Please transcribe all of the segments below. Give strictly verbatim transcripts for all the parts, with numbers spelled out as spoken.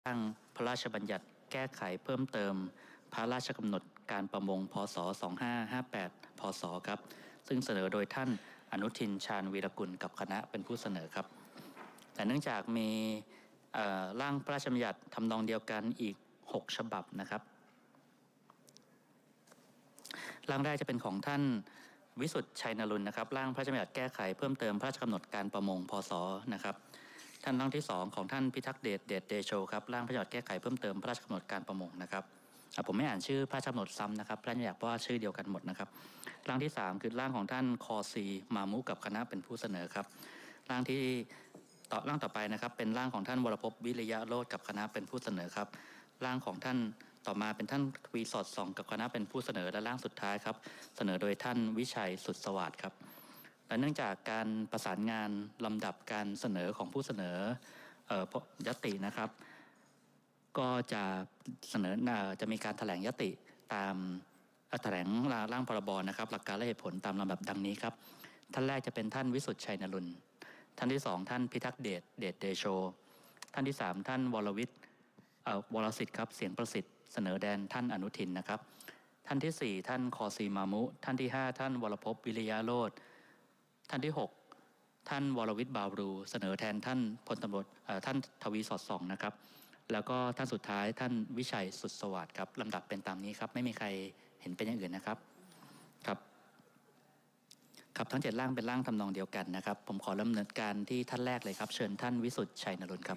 ร่างพระราชบัญญัติแก้ไขเพิ่มเติมพระราชกำหนดการประมงพ.ศ. สองพันห้าร้อยห้าสิบแปด พ.ศ. ครับซึ่งเสนอโดยท่านอนุทินชาญวีรกุลกับคณะเป็นผู้เสนอครับแต่เนื่องจากมีร่างพระราชบัญญัติทำนองเดียวกันอีกหกฉบับนะครับร่างแรกจะเป็นของท่านวิสุทธิ์ชัยนรุนนะครับร่างพระราชบัญญัติแก้ไขเพิ่มเติมพระราชกำหนดการประมงพ.ศ. นะครับท่านร่างที่สองของท่านพิทักษ์เดชเดชเดโชครับร่างพระราชบัญญัติแก้ไขเพิ่มเติมพระราชกำหนดการประมงนะครับผมไม่อ่านชื่อพระราชกำหนดซ้ำนะครับพระราชบัญญัติเพราะว่าชื่อเดียวกันหมดนะครับร่างที่สามคือร่างของท่านคอซีมามุกับคณะเป็นผู้เสนอครับร่างที่ต่อร่างต่อไปนะครับเป็นร่างของท่านวรภพวิริยะโรจน์กับคณะเป็นผู้เสนอครับร่างของท่านต่อมาเป็นท่านทวีสอดส่องกับคณะเป็นผู้เสนอและร่างสุดท้ายครับเสนอโดยท่านวิชัยสุดสวัสดิ์ครับและเนื่องจากการประสานงานลำดับการเสนอของผู้เสนอเอ่อยตินะครับก็จะเสนอจะมีการแถลงยติตามแถลงร่างพรบนะครับหลักการและเหตุผลตามลำดับดังนี้ครับท่านแรกจะเป็นท่านวิสุทธิ์ชัยนรุนท่านที่สองท่านพิทักษ์เดชเดชเดโชท่านที่สามท่านวรวิทย์วรสิทธิ์ครับเสียงประสิทธิ์เสนอแดนท่านอนุทินนะครับท่านที่สี่ท่านคอซีมามุท่านที่ห้าท่านวรภพวิริยะโรจน์ท่านที่หกท่านวรวิทย์บาวรูเสนอแทนท่านพลตำรวจท่านทวีสอดส่องนะครับแล้วก็ท่านสุดท้ายท่านวิชัยสุดสวัสดิ์ครับลำดับเป็นตามนี้ครับไม่มีใครเห็นเป็นอย่างอื่นนะครับครับครับทั้งเจ็ดร่างเป็นร่างทำนองเดียวกันนะครับผมขอดำเนินการที่ท่านแรกเลยครับเชิญท่านวิสุทธิ์ชัยนรุนครับ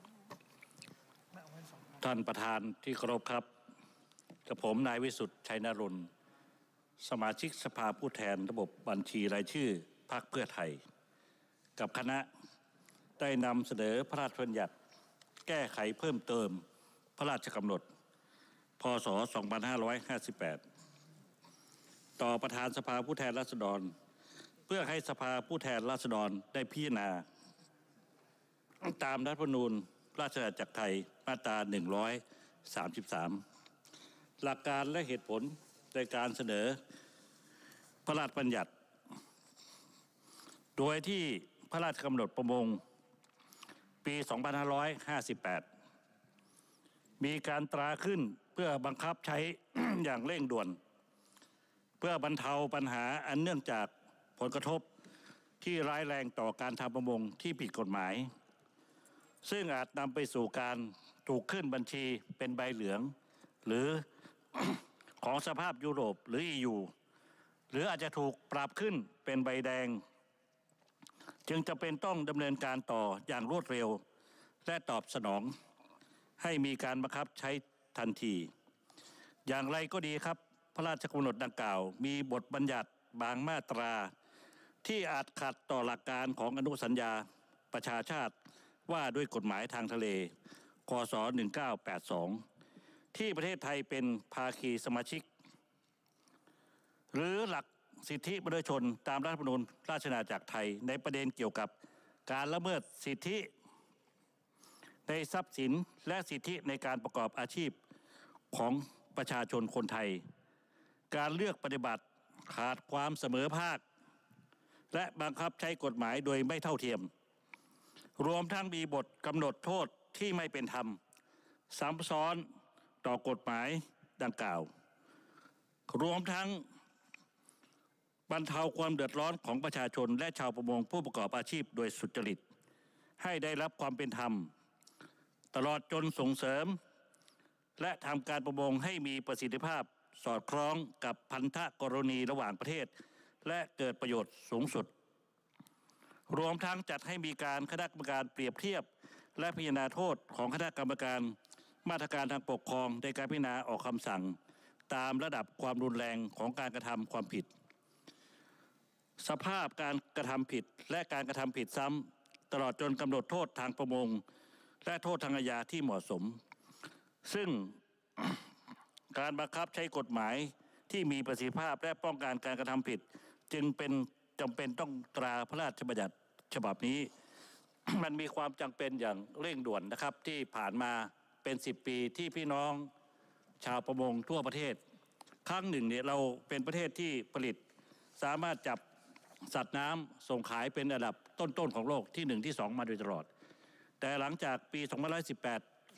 ท่านประธานที่เคารพครับกับผมนายวิสุทธิ์ชัยนรุนสมาชิกสภาผู้แทนระบบบัญชีรายชื่อพรรคเพื่อไทยกับคณะได้นำเสนอพระราชบัญญัติแก้ไขเพิ่มเติมพระราชกำหนดพ.ศ. สองพันห้าร้อยห้าสิบแปดต่อประธานสภาผู้แทนราษฎรเพื่อให้สภาผู้แทนราษฎรได้พิจารณาตามรัฐธรรมนูญราชอาณาจักรไทยมาตราหนึ่งร้อยสามสิบสามหลักการและเหตุผลในการเสนอพระราชบัญญัติโดยที่พระราชกำหนดประมงปีสองพันห้าร้อยห้าสิบแปดมีการตราขึ้นเพื่อบังคับใช้ อย่างเร่งด่วนเพื่อบรรเทาปัญหาอันเนื่องจากผลกระทบที่ร้ายแรงต่อการทำประมงที่ผิดกฎหมายซึ่งอาจนำไปสู่การถูกขึ้นบัญชีเป็นใบเหลืองหรือ ของสภาพยุโรปหรือ อี ยู หรืออาจจะถูกปรับขึ้นเป็นใบแดงจึงจะเป็นต้องดำเนินการต่ออย่างรวดเร็วและตอบสนองให้มีการบังคับใช้ทันทีอย่างไรก็ดีครับพระราชกำหนดดังกล่าวมีบทบัญญัติบางมาตราที่อาจขัดต่อหลักการของอนุสัญญาประชาชาติว่าด้วยกฎหมายทางทะเลค.ศ. หนึ่งเก้าแปดสองที่ประเทศไทยเป็นภาคีสมาชิกหรือหลักสิทธิมนุษยชนตามรัฐธรรมนูญราชอาณาจักรไทยในประเด็นเกี่ยวกับการละเมิดสิทธิในทรัพย์สินและสิทธิในการประกอบอาชีพของประชาชนคนไทยการเลือกปฏิบัติขาดความเสมอภาคและบังคับใช้กฎหมายโดยไม่เท่าเทียมรวมทั้งมีบทกำหนดโทษที่ไม่เป็นธรรมซ้ำซ้อนต่อกฎหมายดังกล่าวรวมทั้งบรรเทาความเดือดร้อนของประชาชนและชาวประมงผู้ประกอบอาชีพโดยสุจริตให้ได้รับความเป็นธรรมตลอดจนส่งเสริมและทำการประมงให้มีประสิทธิภาพสอดคล้องกับพันธกรณีระหว่างประเทศและเกิดประโยชน์สูงสุดรวมทั้งจัดให้มีการคณะกรรมการเปรียบเทียบและพิจารณาโทษของคณะกรรมการมาตรการทางปกครองในการพิจารณาออกคำสั่งตามระดับความรุนแรงของการกระทำความผิดสภาพการกระทำผิดและการกระทำผิดซ้ำตลอดจนกำหนดโทษทางประมงและโทษทางอาญาที่เหมาะสมซึ่ง การบังคับใช้กฎหมายที่มีประสิทธิภาพและป้องกันการกระทำผิดจึงเป็นจำเป็นต้องตราพระราชบัญญัติฉบับนี้ มันมีความจำเป็นอย่างเร่งด่วนนะครับที่ผ่านมาเป็นสิบปีที่พี่น้องชาวประมงทั่วประเทศครั้งหนึ่งเนี่ยเราเป็นประเทศที่ผลิตสามารถจับสัตว์น้ำส่งขายเป็นอันดับต้นๆของโลกที่หนึ่งที่สองมาโดยตลอดแต่หลังจากปีสองพันห้าร้อยสิบแปด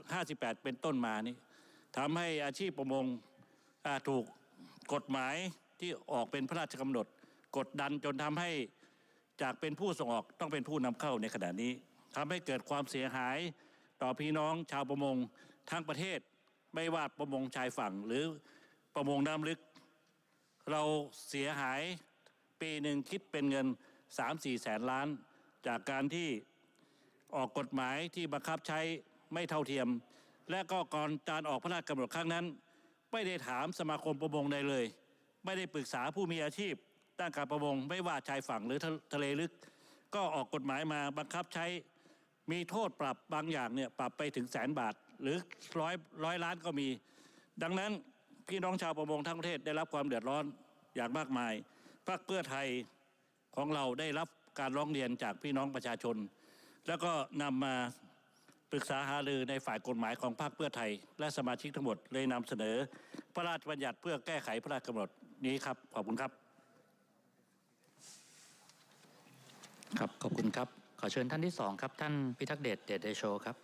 ห้าสิบแปดเป็นต้นมานี่ทำให้อาชีพประมงถูกกฎหมายที่ออกเป็นพระราชกำหนดกดดันจนทำให้จากเป็นผู้ส่งออกต้องเป็นผู้นำเข้าในขณะนี้ทำให้เกิดความเสียหายต่อพี่น้องชาวประมงทั้งประเทศไม่ว่าประมงชายฝั่งหรือประมงน้ำลึกเราเสียหายปีหนึ่งคิดเป็นเงิน สามถึงสี่ แสนล้านจากการที่ออกกฎหมายที่บังคับใช้ไม่เท่าเทียมและก็ก่อนการออกพระราชกำหนดครั้งนั้นไม่ได้ถามสมาคมประมงใดเลยไม่ได้ปรึกษาผู้มีอาชีพด้านการประมงไม่ว่าชายฝั่งหรือทะเลลึกก็ออกกฎหมายมาบังคับใช้มีโทษปรับบางอย่างเนี่ยปรับไปถึงแสนบาทหรือร้อยร้อยล้านก็มีดังนั้นพี่น้องชาวประมงทั้งประเทศได้รับความเดือดร้อนอย่างมากมายพรรคเพื่อไทยของเราได้รับการร้องเรียนจากพี่น้องประชาชนแล้วก็นำมาปรึกษาหารือในฝ่ายกฎหมายของพรรคเพื่อไทยและสมาชิกทั้งหมดเลยนำเสนอพระราชบัญญัติเพื่อแก้ไขพระราชกำหนดนี้ครับขอบคุณครับครับขอบคุณครับขอเชิญท่านที่สองครับท่านพิทักษ์เดชเดชเดโชครับ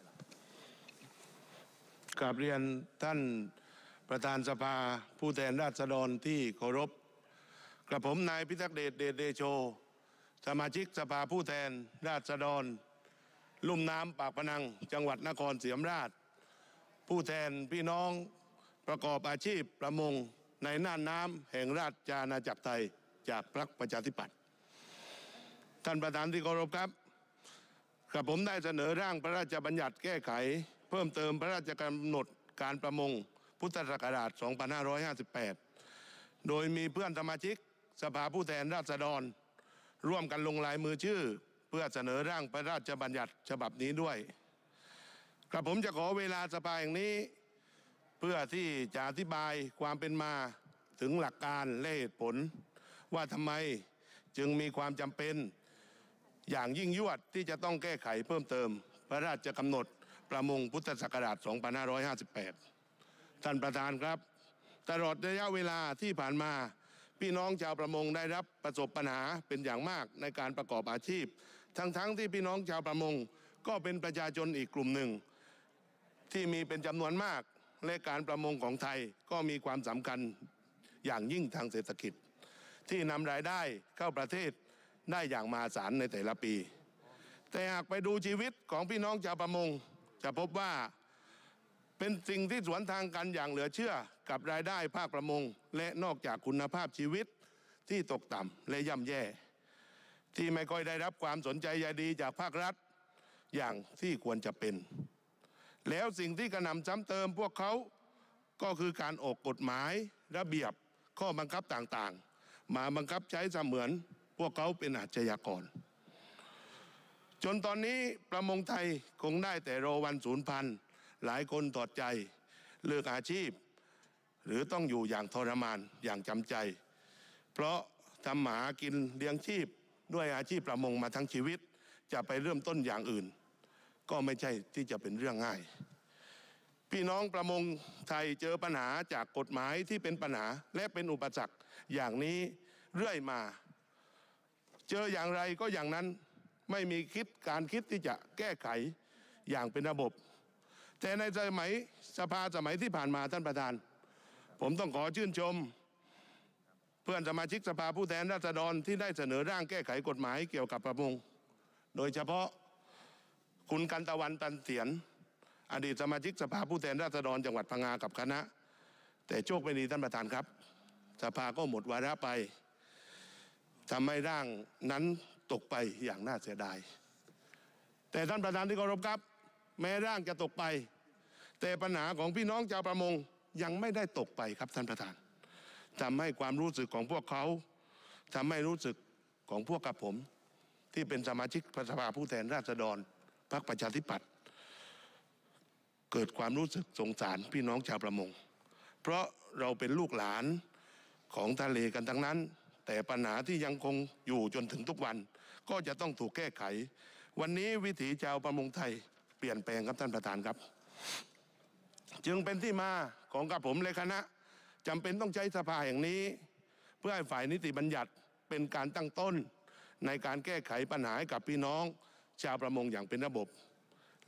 กราบเรียนท่านประธานสภาผู้แทนราษฎรที่เคารพกระผมนายพิทักษ์เดชเดชเดโชสมาชิกสภาผู้แทนราษฎรลุ่มน้ำปากพนังจังหวัดนครศรีธรรมราชผู้แทนพี่น้องประกอบอาชีพประมงในน่านน้ำแห่งราชอาณาจักรไทยจากพรรคประชาธิปัตย์ท่านประธานที่เคารพครับกระผมได้เสนอร่างพระราชบัญญัติแก้ไขเพิ่มเติมพระราชกำหนดการประมงพุทธศักราช สองพันห้าร้อยห้าสิบแปด โดยมีเพื่อนสมาชิกสภาผู้แทนราษฎรร่วมกันลงลายมือชื่อเพื่อเสนอร่างพระราชบัญญัติฉบับนี้ด้วยกระผมจะขอเวลาสภาแห่งนี้เพื่อที่จะอธิบายความเป็นมาถึงหลักการและเหตุผลว่าทำไมจึงมีความจำเป็นอย่างยิ่งยวดที่จะต้องแก้ไขเพิ่มเติมพระราชกำหนดประมงพุทธศักราช สองพันห้าร้อยห้าสิบแปด ท่านประธานครับตลอดระยะเวลาที่ผ่านมาพี่น้องชาวประมงได้รับประสบปัญหาเป็นอย่างมากในการประกอบอาชีพทั้งๆ ท, ที่พี่น้องชาวประมงก็เป็นประชาชนอีกกลุ่มหนึ่งที่มีเป็นจำนวนมากและการประมงของไทยก็มีความสำคัญอย่างยิ่งทางเศรษฐกิจที่นำรายได้เข้าประเทศได้อย่างมหาศาลในแต่ละปีแต่หากไปดูชีวิตของพี่น้องชาวประมงจะพบว่าเป็นสิ่งที่สวนทางกันอย่างเหลือเชื่อกับรายได้ภาคประมงและนอกจากคุณภาพชีวิตที่ตกต่ำและย่ำแย่ที่ไม่ค่อยได้รับความสนใจใยดีจากภาครัฐอย่างที่ควรจะเป็นแล้วสิ่งที่กระหน่ำซ้ำเติมพวกเขาก็คือการออกกฎหมายระเบียบข้อบังคับต่างๆมาบังคับใช้เสมือนพวกเขาเป็นอาชญากรจนตอนนี้ประมงไทยคงได้แต่รอวันสูญพันธุ์หลายคนถอดใจเลิกอาชีพหรือต้องอยู่อย่างทรมานอย่างจำใจเพราะทำหากินเลี้ยงชีพด้วยอาชีพประมงมาทั้งชีวิตจะไปเริ่มต้นอย่างอื่นก็ไม่ใช่ที่จะเป็นเรื่องง่ายพี่น้องประมงไทยเจอปัญหาจากกฎหมายที่เป็นปัญหาและเป็นอุปสรรคอย่างนี้เรื่อยมาเจออย่างไรก็อย่างนั้นไม่มีคิดการคิดที่จะแก้ไขอย่างเป็นระบบแต่ในสมัยสภาสมัยที่ผ่านมาท่านประธานผมต้องขอชื่นชมเพื่อนสมาชิกสภาผู้แทนราษฎรที่ได้เสนอร่างแก้ไขกฎหมายเกี่ยวกับประมงโดยเฉพาะคุณกันตะวันตันเถียนอดีตสมาชิกสภาผู้แทนราษฎรจังหวัดพังงากับคณะแต่โชคไม่ดีท่านประธานครับสภาก็หมดวาระไปทำให้ร่างนั้นตกไปอย่างน่าเสียดายแต่ท่านประธานที่เคารพครับแม้ร่างจะตกไปแต่ปัญหาของพี่น้องชาวประมงยังไม่ได้ตกไปครับท่านประธานทำให้ความรู้สึกของพวกเขาทำให้รู้สึกของพวกกับผมที่เป็นสมาชิกสภาผู้แทนราษฎรพรรคประชาธิปัตย์เกิดความรู้สึกสงสารพี่น้องชาวประมงเพราะเราเป็นลูกหลานของทะเลกันทั้งนั้นแต่ปัญหาที่ยังคงอยู่จนถึงทุกวันก็จะต้องถูกแก้ไขวันนี้วิถีชาวประมงไทยเปลี่ยนแปลงครับท่านประธานครับจึงเป็นที่มาของกับผมและคณะจำเป็นต้องใช้สภาแห่งนี้เพื่อให้ฝ่ายนิติบัญญัติเป็นการตั้งต้นในการแก้ไขปัญหาให้กับพี่น้องชาวประมงอย่างเป็นระบบ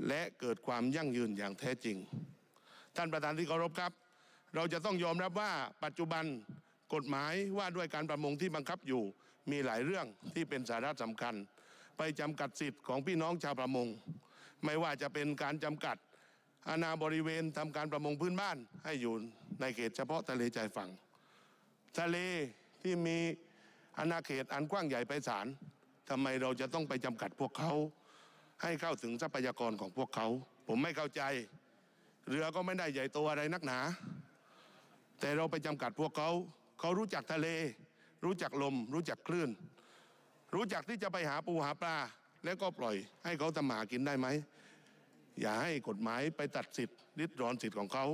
และเกิดความยั่งยืนอย่างแท้จริงท่านประธานที่เคารพครับเราจะต้องยอมรับว่าปัจจุบันกฎหมายว่าด้วยการประมงที่บังคับอยู่มีหลายเรื่องที่เป็นสาระสำคัญไปจำกัดสิทธิ์ของพี่น้องชาวประมงไม่ว่าจะเป็นการจำกัดอาณาบริเวณทำการประมงพื้นบ้านให้อยู่ในเขตเฉพาะทะเลชายฝั่งทะเลที่มีอาณาเขตอันกว้างใหญ่ไพศาลทำไมเราจะต้องไปจำกัดพวกเขาให้เข้าถึงทรัพยากรของพวกเขาผมไม่เข้าใจเรือก็ไม่ได้ใหญ่โตอะไรนักหนาแต่เราไปจำกัดพวกเขาเขารู้จักทะเลรู้จักลมรู้จักคลื่นรู้จักที่จะไปหาปูหาปลาแล้วก็ปล่อยให้เขาทำหากินได้ไหมอย่าให้กฎหมายไปตัดสิทธิ์ริดรอนสิทธิ์ของเขา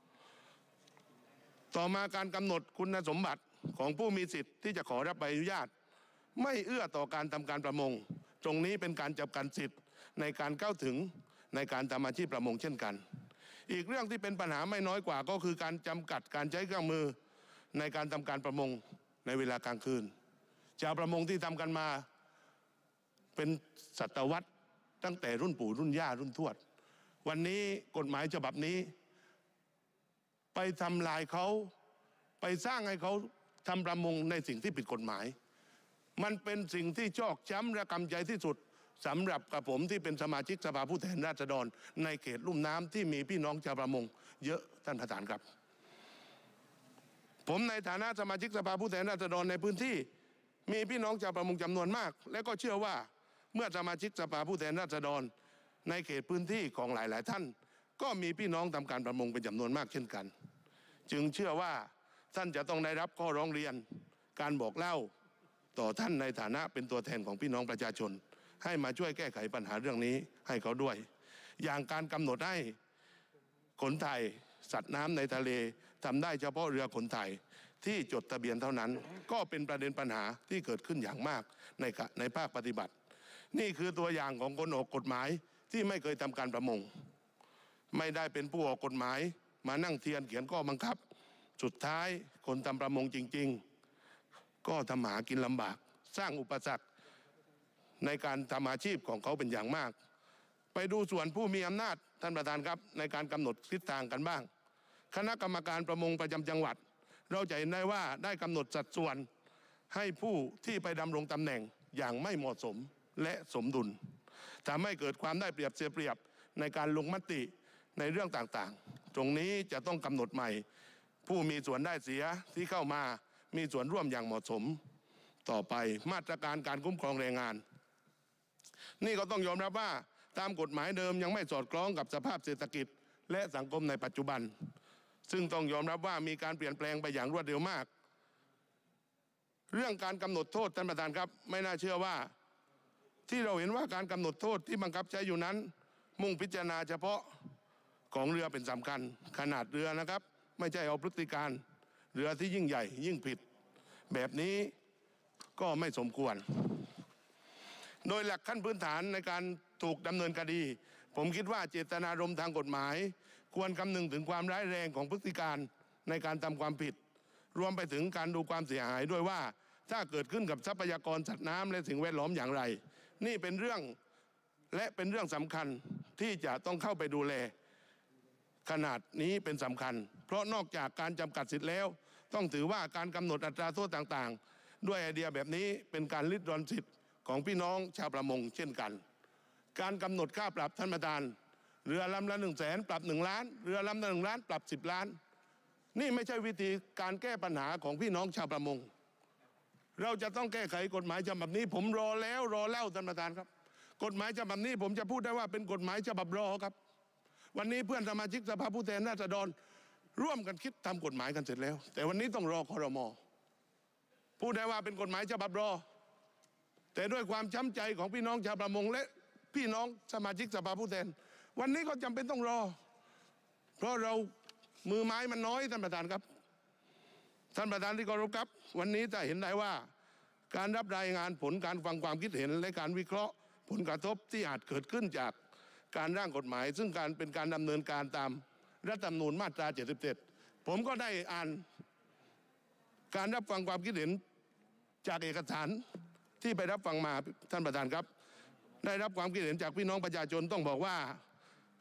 ต่อมาการกำหนดคุณสมบัติของผู้มีสิทธิ์ที่จะขอรับใบอนุญาตไม่เอื้อต่อการทำการประมงตรงนี้เป็นการจับกันสิทธิ์ในการเข้าถึงในการทำอาชีพประมงเช่นกันอีกเรื่องที่เป็นปัญหาไม่น้อยกว่าก็คือการจำกัดการใช้เครื่องมือในการทำการประมงในเวลากลางคืนชาวประมงที่ทำกันมาเป็นศตวรรษตั้งแต่รุ่นปู่รุ่นย่ารุ่นทวดวันนี้กฎหมายฉบับนี้ไปทำลายเขาไปสร้างให้เขาทำประมงในสิ่งที่ผิดกฎหมายมันเป็นสิ่งที่ชอกช้ำระกำใจที่สุดสำหรับกับผมที่เป็นสมาชิกสภาผู้แทนราษฎรในเขตลุ่มน้ำที่มีพี่น้องชาวประมงเยอะท่านประธานครับผมในฐานะสมาชิกสภาผู้แทนราษฎรในพื้นที่มีพี่น้องชาวประมงจำนวนมากและก็เชื่อว่าเมื่อสมาชิกสภาผู้แทนราษฎรในเขตพื้นที่ของหลายๆท่านก็มีพี่น้องทำการประมงเป็นจำนวนมากเช่นกันจึงเชื่อว่าท่านจะต้องได้รับข้อร้องเรียนการบอกเล่าต่อท่านในฐานะเป็นตัวแทนของพี่น้องประชาชนให้มาช่วยแก้ไขปัญหาเรื่องนี้ให้เขาด้วยอย่างการกำหนดให้ขนถ่ายสัตว์น้ำในทะเลทำได้เฉพาะเรือขนถ่ายที่จดทะเบียนเท่านั้นก็เป็นประเด็นปัญหาที่เกิดขึ้นอย่างมากในในภาคปฏิบัตินี่คือตัวอย่างของคนออกกฎหมายที่ไม่เคยทำการประมงไม่ได้เป็นผู้ออกกฎหมายมานั่งเทียนเขียนข้อบังคับสุดท้ายคนทำประมงจริงๆก็ทำหากินลำบากสร้างอุปสรรคในการทำอาชีพของเขาเป็นอย่างมากไปดูส่วนผู้มีอำนาจท่านประธานครับในการกำหนดทิศทางกันบ้างคณะกรรมการประมงประจำจังหวัดเราจะเห็นได้ว่าได้กำหนดสัดส่วนให้ผู้ที่ไปดำรงตำแหน่งอย่างไม่เหมาะสมและสมดุลทำให้เกิดความได้เปรียบเสียเปรียบในการลงมติในเรื่องต่างๆตรงนี้จะต้องกำหนดใหม่ผู้มีส่วนได้เสียที่เข้ามามีส่วนร่วมอย่างเหมาะสมต่อไปมาตรการการคุ้มครองแรงงานนี่ก็ต้องยอมรับว่าตามกฎหมายเดิมยังไม่สอดคล้องกับสภาพเศรษฐกิจและสังคมในปัจจุบันซึ่งต้องยอมรับว่ามีการเปลี่ยนแปลงไปอย่างรวดเร็วมากเรื่องการกำหนดโทษท่านประธานครับไม่น่าเชื่อว่าที่เราเห็นว่าการกำหนดโทษที่บังคับใช้อยู่นั้นมุ่งพิจารณาเฉพาะของเรือเป็นสำคัญขนาดเรือนะครับไม่ใช่เอาพฤติการเรือที่ยิ่งใหญ่ยิ่งผิดแบบนี้ก็ไม่สมควรโดยหลักขั้นพื้นฐานในการถูกดำเนินคดีผมคิดว่าเจตนารมณ์ทางกฎหมายควรคำนึงถึงความร้ายแรงของพฤติการในการทำความผิดรวมไปถึงการดูความเสียหายด้วยว่าถ้าเกิดขึ้นกับทรัพยากรสัตว์น้ำและสิ่งแวดล้อมอย่างไรนี่เป็นเรื่องและเป็นเรื่องสำคัญที่จะต้องเข้าไปดูแลขนาดนี้เป็นสำคัญเพราะนอกจากการจำกัดสิทธิ์แล้วต้องถือว่าการกำหนดอัตราโทษต่างๆด้วยไอเดียแบบนี้เป็นการริดรอนสิทธิ์ของพี่น้องชาวประมงเช่นกันการกำหนดค่าปรับท่านประธานเรือลำละหนึ่งแสนปรับหนึ่งล้านเรือลำละหนึ่งล้านปรับสิบล้านนี่ไม่ใช่วิธีการแก้ปัญหาของพี่น้องชาวประมงเราจะต้องแก้ไขกฎหมายฉบับนี้ผมรอแล้วรอเล่าท่านประธานครับกฎหมายฉบับนี้ผมจะพูดได้ว่าเป็นกฎหมายฉบับรอครับวันนี้เพื่อนสมาชิกสภาผู้แทนราษฎรร่วมกันคิดทำกฎหมายกันเสร็จแล้วแต่วันนี้ต้องรอครม.พูดได้ว่าเป็นกฎหมายฉบับรอแต่ด้วยความช้ำใจของพี่น้องชาวประมงและพี่น้องสมาชิกสภาผู้แทนวันนี้ก็จำเป็นต้องรอเพราะเรามือไม้มันน้อยท่านประธานครับท่านประธานที่เคารพครับวันนี้จะเห็นได้ว่าการรับรายงานผลการฟังความคิดเห็นและการวิเคราะห์ผลกระทบที่อาจเกิดขึ้นจากการร่างกฎหมายซึ่งการเป็นการดำเนินการตามรัฐธรรมนูญมาตราเจ็ดสิบเจ็ดผมก็ได้อ่านการรับฟังความคิดเห็นจากเอกสารที่ไปรับฟังมาท่านประธานครับได้รับความคิดเห็นจากพี่น้องประชาชนต้องบอกว่า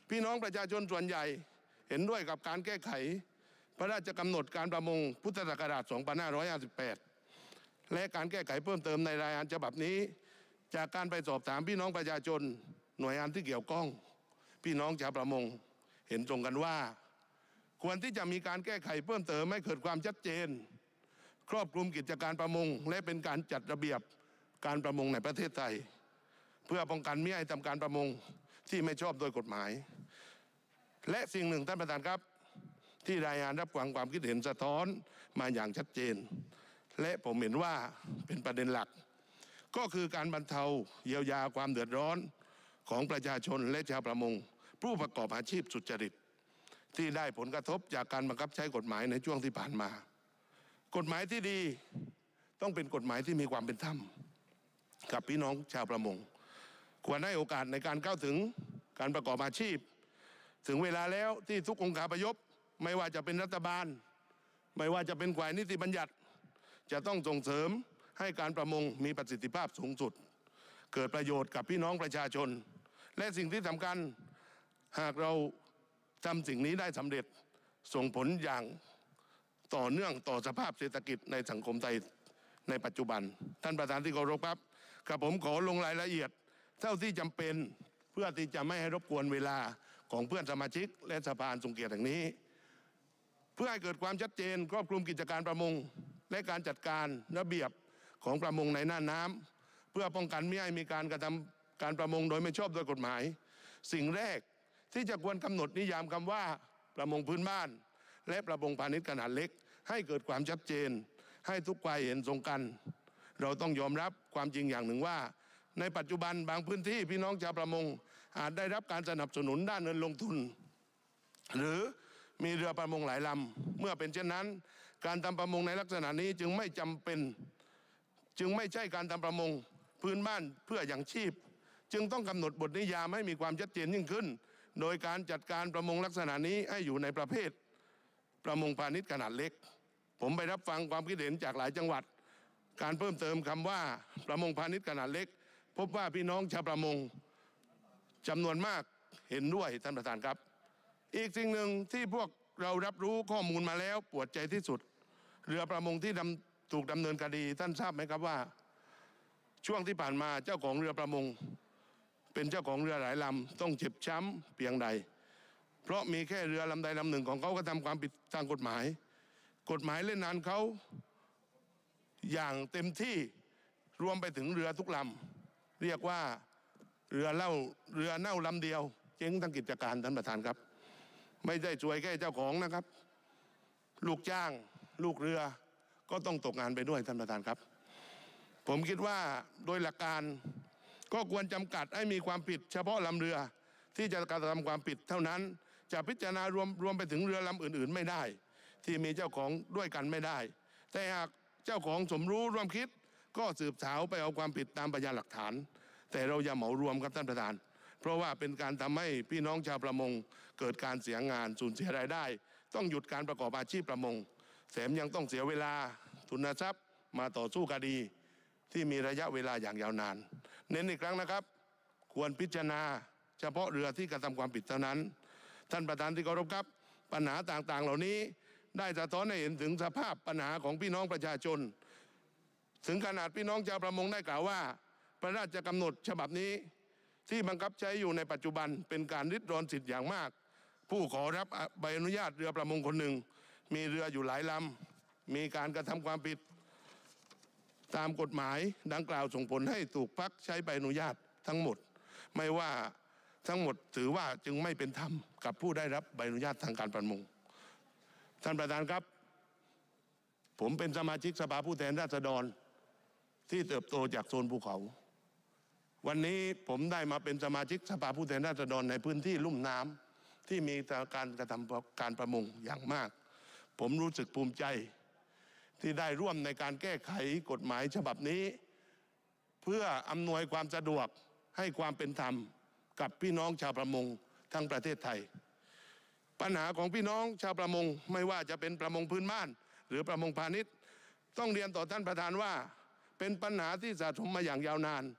พี่น้องประชาชนส่วนใหญ่เห็นด้วยกับการแก้ไขพระราชกำหนดการประมงพุทธศักราช สองพันห้าร้อยห้าสิบแปด และการแก้ไขเพิ่มเติมในรายงานฉบับนี้จากการไปสอบถามพี่น้องประชาชนหน่วยงานที่เกี่ยวข้องพี่น้องชาวประมงเห็นตรงกันว่าควรที่จะมีการแก้ไขเพิ่มเติมให้เกิดความชัดเจนครอบคลุมกิจการประมงและเป็นการจัดระเบียบการประมงในประเทศไทยเพื่อป้องกันมิให้ทำการประมงที่ไม่ชอบโดยกฎหมายและสิ่งหนึ่งท่านประธานครับที่รายงานรับฟังความคิดเห็นสะท้อนมาอย่างชัดเจนและผมเห็นว่าเป็นประเด็นหลักก็คือการบรรเทาเยียวยาความเดือดร้อนของประชาชนและชาวประมงผู้ประกอบอาชีพสุจริตที่ได้ผลกระทบจากการบังคับใช้กฎหมายในช่วงที่ผ่านมากฎหมายที่ดีต้องเป็นกฎหมายที่มีความเป็นธรรมกับพี่น้องชาวประมงควรให้โอกาสในการเข้าถึงการประกอบอาชีพถึงเวลาแล้วที่ทุกองค์คาพยพไม่ว่าจะเป็นรัฐบาลไม่ว่าจะเป็นฝ่ายนิติบัญญัติจะต้องส่งเสริมให้การประมงมีประสิทธิภาพสูงสุดเกิดประโยชน์กับพี่น้องประชาชนและสิ่งที่สำคัญหากเราทำสิ่งนี้ได้สำเร็จส่งผลอย่างต่อเนื่องต่อสภาพเศรษฐกิจในสังคมไทยในปัจจุบันท่านประธานที่เคารพครับกับผมขอลงรายละเอียดเท่าที่จำเป็นเพื่อที่จะไม่ให้รบกวนเวลาของเพื่อนสมาชิกและสภาอันทรงเกียรติแห่งนี้เพื่อให้เกิดความชัดเจนครอบคลุมกิจการประมงและการจัดการระเบียบของประมงในน่านน้ำเพื่อป้องกันไม่ให้มีการกระทำการประมงโดยไม่ชอบโดยกฎหมายสิ่งแรกที่จะควรกำหนดนิยามคำว่าประมงพื้นบ้านและประมงพาณิชย์ขนาดเล็กให้เกิดความชัดเจนให้ทุกฝ่ายเห็นตรงกันเราต้องยอมรับความจริงอย่างหนึ่งว่าในปัจจุบันบางพื้นที่พี่น้องชาวประมงอาจได้รับการสนับสนุนด้านเงินลงทุนหรือมีเรือประมงหลายลำเมื่อเป็นเช่นนั้นการทำประมงในลักษณะนี้จึงไม่จำเป็นจึงไม่ใช่การทำประมงพื้นบ้านเพื่ออย่างชีพจึงต้องกำหนดบทนิยามให้มีความชัดเจนยิ่งขึ้นโดยการจัดการประมงลักษณะนี้ให้อยู่ในประเภทประมงพาณิชย์ขนาดเล็กผมไปรับฟังความคิดเห็นจากหลายจังหวัดการเพิ่มเติมคำว่าประมงพาณิชย์ขนาดเล็กพบว่าพี่น้องชาวประมงจำนวนมากเห็นด้วยท่านประธานครับอีกสิ่งหนึ่งที่พวกเรารับรู้ข้อมูลมาแล้วปวดใจที่สุดเรือประมงที่ดำถูกดำเนินคดีท่านทราบไหมครับว่าช่วงที่ผ่านมาเจ้าของเรือประมงเป็นเจ้าของเรือหลายลำต้องเจ็บช้ำเพียงใดเพราะมีแค่เรือลำใดลำหนึ่งของเขาก็ทำความผิดทางกฎหมายกฎหมายเล่นงานเขาอย่างเต็มที่รวมไปถึงเรือทุกลำเรียกว่าเรือเล่าเรือเน่าลำเดียวเจ๊งทั้งกิจการท่านประธานครับไม่ได้ช่วยแค่เจ้าของนะครับลูกจ้างลูกเรือก็ต้องตกงานไปด้วยท่านประธานครับผมคิดว่าโดยหลักการก็ควรจำกัดให้มีความผิดเฉพาะลำเรือที่จะกระทำความผิดเท่านั้นจะพิจารณารวมรวมไปถึงเรือลำอื่นๆไม่ได้ที่มีเจ้าของด้วยกันไม่ได้แต่หากเจ้าของสมรู้ร่วมคิดก็สืบสาวไปเอาความผิดตามพยานหลักฐานแต่เราอย่าเหมารวมครับท่านประธานเพราะว่าเป็นการทำให้พี่น้องชาวประมงเกิดการเสียงานสูญเสียรายได้ต้องหยุดการประกอบอาชีพประมงแถมยังต้องเสียเวลาทุนทรัพย์มาต่อสู้คดีที่มีระยะเวลาอย่างยาวนานเน้นอีกครั้งนะครับควรพิจารณาเฉพาะเรือที่กระทำความผิดเท่านั้นท่านประธานที่เคารพครับปัญหาต่างๆเหล่านี้ได้สะท้อนให้เห็นถึงสภาพปัญหาของพี่น้องประชาชนถึงขนาดพี่น้องชาวประมงได้กล่าวว่าพระราชกำหนดฉบับนี้ที่บังคับใช้อยู่ในปัจจุบันเป็นการริดรอนสิทธิ์อย่างมากผู้ขอรับใบอนุญาตเรือประมงคนหนึ่งมีเรืออยู่หลายลำมีการกระทำความผิดตามกฎหมายดังกล่าวส่งผลให้ถูกพักใช้ใบอนุญาตทั้งหมดไม่ว่าทั้งหมดถือว่าจึงไม่เป็นธรรมกับผู้ได้รับใบอนุญาตทางการประมงท่านประธานครับผมเป็นสมาชิกสภาผู้แทนราษฎรที่เติบโตจากโซนภูเขาวันนี้ผมได้มาเป็นสมาชิกสภาผู้แทนราษฎรในพื้นที่ลุ่มน้ำที่มีการกระทำการประมงอย่างมากผมรู้สึกภูมิใจที่ได้ร่วมในการแก้ไขกฎหมายฉบับนี้เพื่ออำนวยความสะดวกให้ความเป็นธรรมกับพี่น้องชาวประมงทั้งประเทศไทยปัญหาของพี่น้องชาวประมงไม่ว่าจะเป็นประมงพื้นบ้านหรือประมงพาณิชย์ต้องเรียนต่อท่านประธานว่าเป็นปัญหาที่สะสมมาอย่างยาวนาน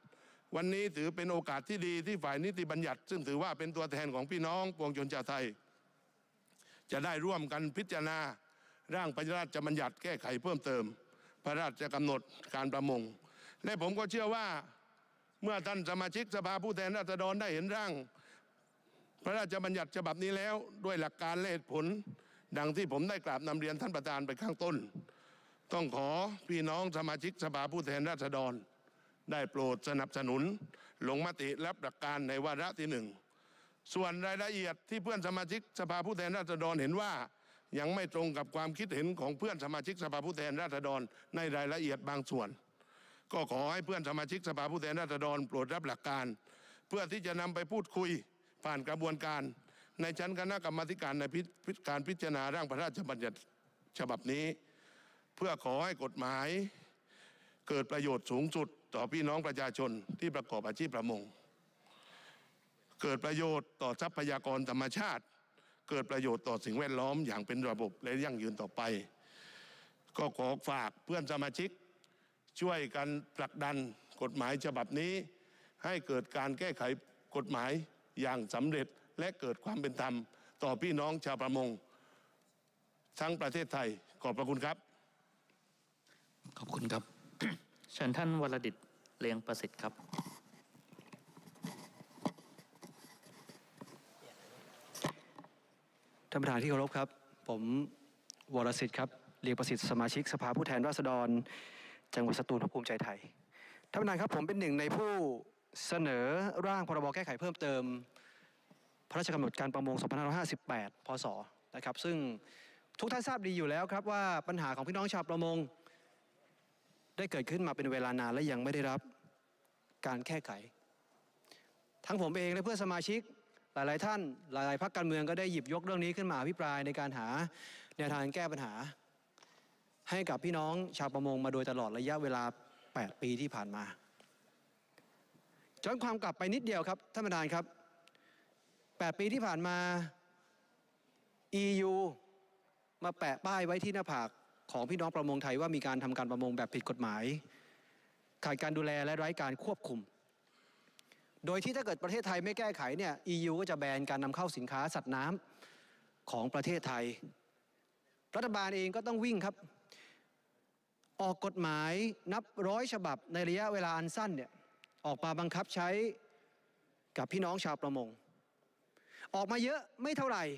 วันนี้ถือเป็นโอกาสที่ดีที่ฝ่ายนิติบัญญัติซึ่งถือว่าเป็นตัวแทนของพี่น้องปวงชนชาวไทยจะได้ร่วมกันพิจารณาร่างพระราชบัญญัติแก้ไขเพิ่มเติมพระราชกำหนดการประมงและผมก็เชื่อว่าเมื่อท่านสมาชิกสภาผู้แทนราษฎรได้เห็นร่างพระราชบัญญัติฉบับนี้แล้วด้วยหลักการและเหตุผลดังที่ผมได้กราบนำเรียนท่านประธานไปข้างต้นต้องขอพี่น้องสมาชิกสภาผู้แทนราษฎรได้โปรดสนับสนุนลงมติรับหลักการในวาระที่หนึ่งส่วนรายละเอียดที่เพื่อนสมาชิกสภาผู้แทนราษฎรเห็นว่ายังไม่ตรงกับความคิดเห็นของเพื่อนสมาชิกสภาผู้แทนราษฎรในรายละเอียดบางส่วนก็ขอให้เพื่อนสมาชิกสภาผู้แทนราษฎรโปรดรับหลักการเพื่อที่จะนำไปพูดคุยผ่านกระบวนการในชั้นคณะกรรมาธิการในการพิจารณาร่างพระราชบัญญัติฉบับนี้เพื่อขอให้กฎหมายเกิดประโยชน์สูงสุดต่อพี่น้องประชาชนที่ประกอบอาชีพประมงเกิดประโยชน์ต่อทรัพยากรธรรมชาติเกิดประโยชน์ต่อสิ่งแวดล้อมอย่างเป็นระบบและยั่งยืนต่อไปก็ขอฝากเพื่อนสมาชิกช่วยกันผลักดันกฎหมายฉบับนี้ให้เกิดการแก้ไขกฎหมายอย่างสำเร็จและเกิดความเป็นธรรมต่อพี่น้องชาวประมงทั้งประเทศไทยขอบพระคุณครับขอบคุณครับ เชิญท่านวรดิษฐ์เลียงประสิทธิ์ครับท่านประธานที่เคารพครับผมวรสิทธิ์ครับเลียงประสิทธิ์สมาชิกสภาผู้แทนราษฎรจังหวัดสตูลพรรคภูมิใจไทยท่านประธานครับผมเป็นหนึ่งในผู้เสนอร่างพรบแก้ไขเพิ่มเติมพระราชกำหนดการประมงสองพันห้าร้อยห้าสิบแปดพศนะครับซึ่งทุกท่านทราบดีอยู่แล้วครับว่าปัญหาของพี่น้องชาวประมงได้เกิดขึ้นมาเป็นเวลานานและยังไม่ได้รับการแก้ไขทั้งผมเองและเพื่อนสมาชิกหลายๆท่านหลายๆพรรคการเมืองก็ได้หยิบยกเรื่องนี้ขึ้นมาอภิปรายในการหาแนวทางแก้ปัญหาให้กับพี่น้องชาวประมงมาโดยตลอดระยะเวลาแปดปีที่ผ่านมาย้อนความกลับไปนิดเดียวครับท่านประธานครับแปดปีที่ผ่านมา อี ยู มาแปะป้ายไว้ที่หน้าผากของพี่น้องประมงไทยว่ามีการทำการประมงแบบผิดกฎหมายขาดการดูแลและไร้การควบคุมโดยที่ถ้าเกิดประเทศไทยไม่แก้ไขเนี่ย อี ยู ก็จะแบนการนำเข้าสินค้าสัตว์น้ำของประเทศไทยรัฐบาลเองก็ต้องวิ่งครับออกกฎหมายนับร้อยฉบับในระยะเวลาอันสั้นเนี่ยออกมาบังคับใช้กับพี่น้องชาวประมงออกมาเยอะไม่เท่าไหร่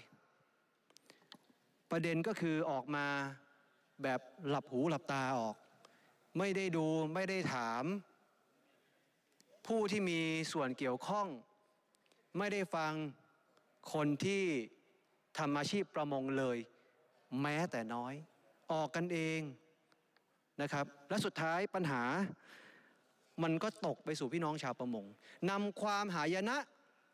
ประเด็นก็คือออกมาแบบหลับหูหลับตาออกไม่ได้ดูไม่ได้ถามผู้ที่มีส่วนเกี่ยวข้องไม่ได้ฟังคนที่ทำอาชีพประมงเลยแม้แต่น้อยออกกันเองนะครับและสุดท้ายปัญหามันก็ตกไปสู่พี่น้องชาวประมงนำความหายนะ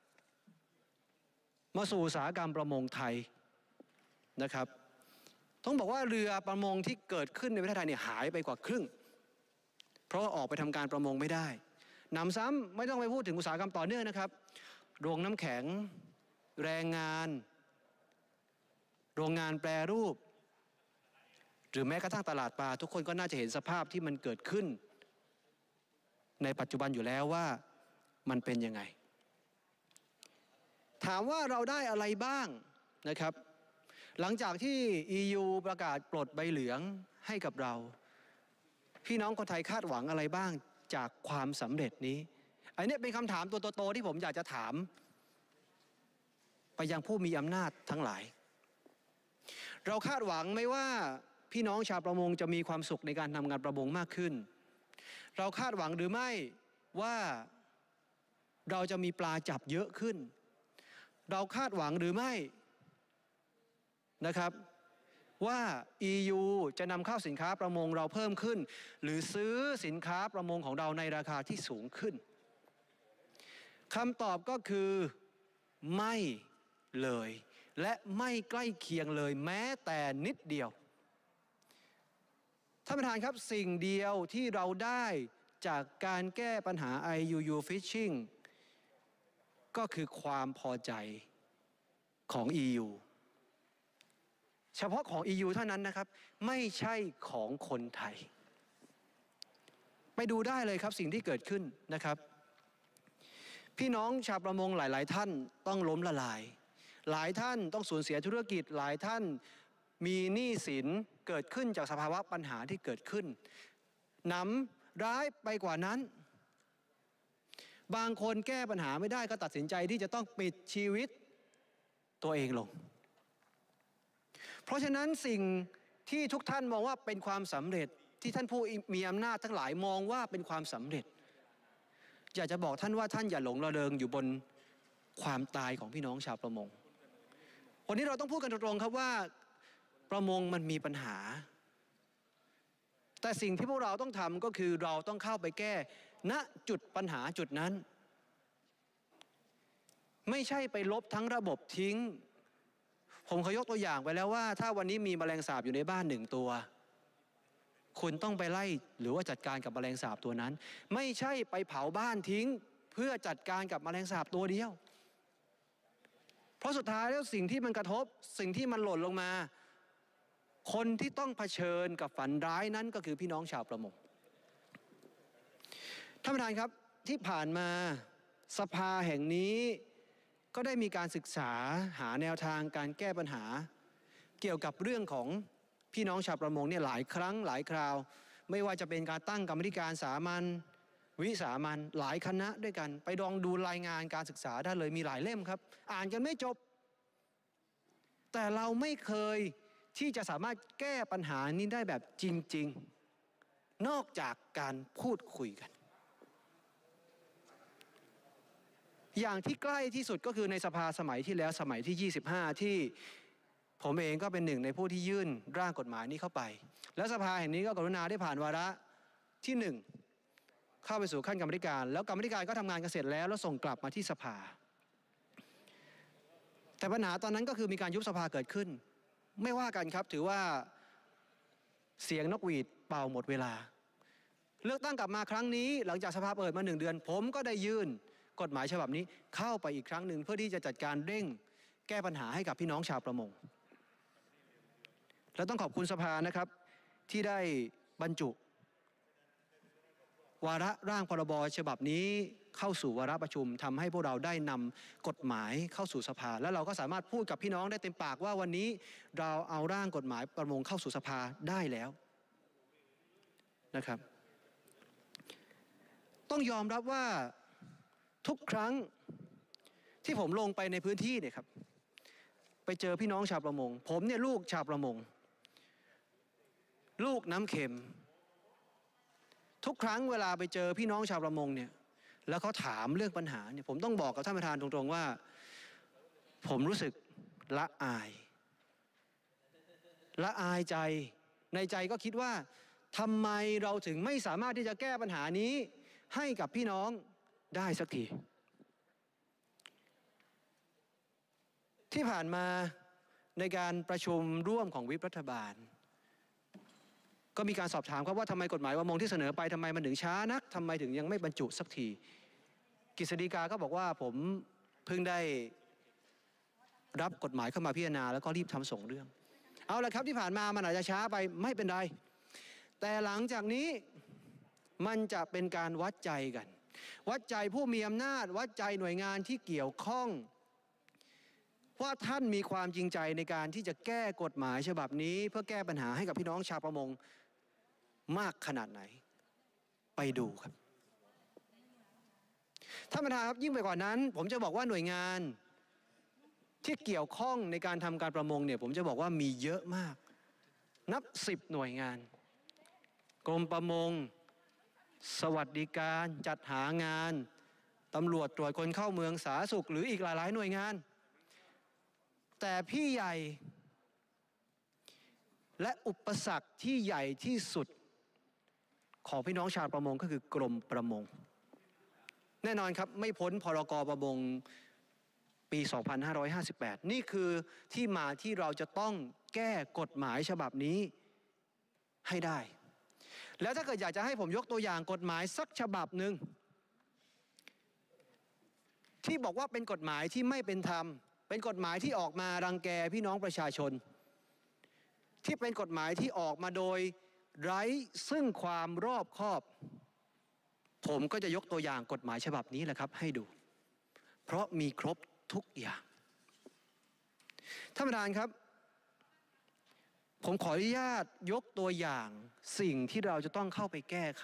มาสู่อุตสาหกรรมประมงไทยนะครับต้องบอกว่าเรือประมงที่เกิดขึ้นในประเทศไทยเนี่ยหายไปกว่าครึ่งเพราะว่าออกไปทำการประมงไม่ได้นำซ้ำไม่ต้องไปพูดถึงอุตสาหกรรมต่อเนื่องนะครับโรงน้ำแข็งแรงงานโรงงานแปรรูปหรือแม้กระทั่งตลาดปลาทุกคนก็น่าจะเห็นสภาพที่มันเกิดขึ้นในปัจจุบันอยู่แล้วว่ามันเป็นยังไงถามว่าเราได้อะไรบ้างนะครับหลังจากที่ อี ยู ประกาศปลดใบเหลืองให้กับเราพี่น้องคนไทยคาดหวังอะไรบ้างจากความสำเร็จนี้อันนี้เป็นคำถามตัวโตๆที่ผมอยากจะถามไปยังผู้มีอำนาจทั้งหลายเราคาดหวังไหมว่าพี่น้องชาวประมงจะมีความสุขในการทำงานประมงมากขึ้นเราคาดหวังหรือไม่ว่าเราจะมีปลาจับเยอะขึ้นเราคาดหวังหรือไม่นะครับว่า อี ยู จะนำเข้าสินค้าประมงเราเพิ่มขึ้นหรือซื้อสินค้าประมงของเราในราคาที่สูงขึ้นคำตอบก็คือไม่เลยและไม่ใกล้เคียงเลยแม้แต่นิดเดียวท่านประธานครับสิ่งเดียวที่เราได้จากการแก้ปัญหา ไอ ยู ยู Fishing ก็คือความพอใจของ อี ยู เฉพาะของ อี ยู เท่านั้นนะครับไม่ใช่ของคนไทยไปดูได้เลยครับสิ่งที่เกิดขึ้นนะครับพี่น้องชาวประมงหลายๆท่านต้องล้มละลายหลายท่านต้องสูญเสียธุรกิจหลายท่านมีหนี้สินเกิดขึ้นจากสภาวะปัญหาที่เกิดขึ้นหนำร้ายไปกว่านั้นบางคนแก้ปัญหาไม่ได้ก็ตัดสินใจที่จะต้องปิดชีวิตตัวเองลงเพราะฉะนั้นสิ่งที่ทุกท่านมองว่าเป็นความสำเร็จที่ท่านผู้มีอำนาจทั้งหลายมองว่าเป็นความสำเร็จอยากจะบอกท่านว่าท่านอย่าหลงระเริงอยู่บนความตายของพี่น้องชาวประมงวันนี้เราต้องพูดกันตรงๆครับว่าประมงมันมีปัญหาแต่สิ่งที่พวกเราต้องทำก็คือเราต้องเข้าไปแก้ณจุดปัญหาจุดนั้นไม่ใช่ไปลบทั้งระบบทิ้งผมเคยยกตัวอย่างไปแล้วว่าถ้าวันนี้มีแมลงสาบอยู่ในบ้านหนึ่งตัวคุณต้องไปไล่หรือว่าจัดการกับแมลงสาบตัวนั้นไม่ใช่ไปเผาบ้านทิ้งเพื่อจัดการกับแมลงสาบตัวเดียวเพราะสุดท้ายแล้วสิ่งที่มันกระทบสิ่งที่มันหล่นลงมาคนที่ต้องเผชิญกับฝันร้ายนั้นก็คือพี่น้องชาวประมงท่านประธานครับที่ผ่านมาสภาแห่งนี้ก็ได้มีการศึกษาหาแนวทางการแก้ปัญหาเกี่ยวกับเรื่องของพี่น้องชาวประมงเนี่ยหลายครั้งหลายคราวไม่ว่าจะเป็นการตั้งกรรมธิการสามัญวิสามัญหลายคณะด้วยกันไปลองดูรายงานการศึกษาได้เลยมีหลายเล่มครับอ่านกันไม่จบแต่เราไม่เคยที่จะสามารถแก้ปัญหานี้ได้แบบจริงๆนอกจากการพูดคุยกันอย่างที่ใกล้ที่สุดก็คือในสภาสมัยที่แล้วสมัยที่ยี่สิบห้าที่ผมเองก็เป็นหนึ่งในผู้ที่ยื่นร่างกฎหมายนี้เข้าไปแล้วสภาแห่งนี้ก็กรุณาได้ผ่านวาระที่หนึ่งเข้าไปสู่ขั้นกรรมธิการแล้วกรรมธิการก็ทำงานกันเสร็จแล้วแล้วส่งกลับมาที่สภาแต่ปัญหาตอนนั้นก็คือมีการยุบสภาเกิดขึ้นไม่ว่ากันครับถือว่าเสียงนกหวีดเป่าหมดเวลาเลือกตั้งกลับมาครั้งนี้หลังจากสภาเปิดมาหนึ่งเดือนผมก็ได้ยื่นกฎหมายฉบับนี้เข้าไปอีกครั้งหนึ่งเพื่อที่จะจัดการเร่งแก้ปัญหาให้กับพี่น้องชาวประมงและต้องขอบคุณสภานะครับที่ได้บรรจุวาระร่างพรบฉบับนี้เข้าสู่วาระประชุมทำให้พวกเราได้นำกฎหมายเข้าสู่สภาและเราก็สามารถพูดกับพี่น้องได้เต็มปากว่าวันนี้เราเอาร่างกฎหมายประมงเข้าสู่สภาได้แล้วนะครับต้องยอมรับว่าทุกครั้งที่ผมลงไปในพื้นที่เนี่ยครับไปเจอพี่น้องชาวประมงผมเนี่ยลูกชาวประมงลูกน้ำเค็มทุกครั้งเวลาไปเจอพี่น้องชาวประมงเนี่ยแล้วเขาถามเรื่องปัญหาเนี่ยผมต้องบอกกับท่านประธานตรงๆว่าผมรู้สึกละอายละอายใจในใจก็คิดว่าทำไมเราถึงไม่สามารถที่จะแก้ปัญหานี้ให้กับพี่น้องได้สักทีที่ผ่านมาในการประชุมร่วมของวิปรัฐบาลก็มีการสอบถามครับว่าทำไมกฎหมายประมงที่เสนอไปทำไมมันถึงช้านักทำไมถึงยังไม่บรรจุสักทีกฤษฎีกาก็บอกว่าผมเพิ่งได้รับกฎหมายเข้ามาพิจารณาแล้วก็รีบทำส่งเรื่องเอาละครับที่ผ่านมามันอาจจะช้าไปไม่เป็นไรแต่หลังจากนี้มันจะเป็นการวัดใจกันวัดใจผู้มีอำนาจวัดใจหน่วยงานที่เกี่ยวข้องว่าท่านมีความจริงใจในการที่จะแก้กฎหมายฉบับนี้เพื่อแก้ปัญหาให้กับพี่น้องชาวประมงมากขนาดไหนไปดูครับท่านประธานครับยิ่งไปกว่านั้นผมจะบอกว่าหน่วยงานที่เกี่ยวข้องในการทำการประมงเนี่ยผมจะบอกว่ามีเยอะมากนับสิบหน่วยงานกรมประมงสวัสดิการจัดหางานตำรวจตรวจคนเข้าเมืองสาธารณสุขหรืออีกหลายๆหน่วยงานแต่พี่ใหญ่และอุปสรรคที่ใหญ่ที่สุดของพี่น้องชาวประมงก็คือกรมประมงแน่นอนครับไม่พ้นพรก.ประมงปีสองพันห้าร้อยห้าสิบแปดนี่คือที่มาที่เราจะต้องแก้กฎหมายฉบับนี้ให้ได้แล้วถ้าเกิดอยากจะให้ผมยกตัวอย่างกฎหมายสักฉบับหนึ่งที่บอกว่าเป็นกฎหมายที่ไม่เป็นธรรมเป็นกฎหมายที่ออกมารังแกพี่น้องประชาชนที่เป็นกฎหมายที่ออกมาโดยไร้ซึ่งความรอบคอบผมก็จะยกตัวอย่างกฎหมายฉบับนี้แหละครับให้ดูเพราะมีครบทุกอย่างท่านประธานครับผมขออนุญาตยกตัวอย่างสิ่งที่เราจะต้องเข้าไปแก้ไข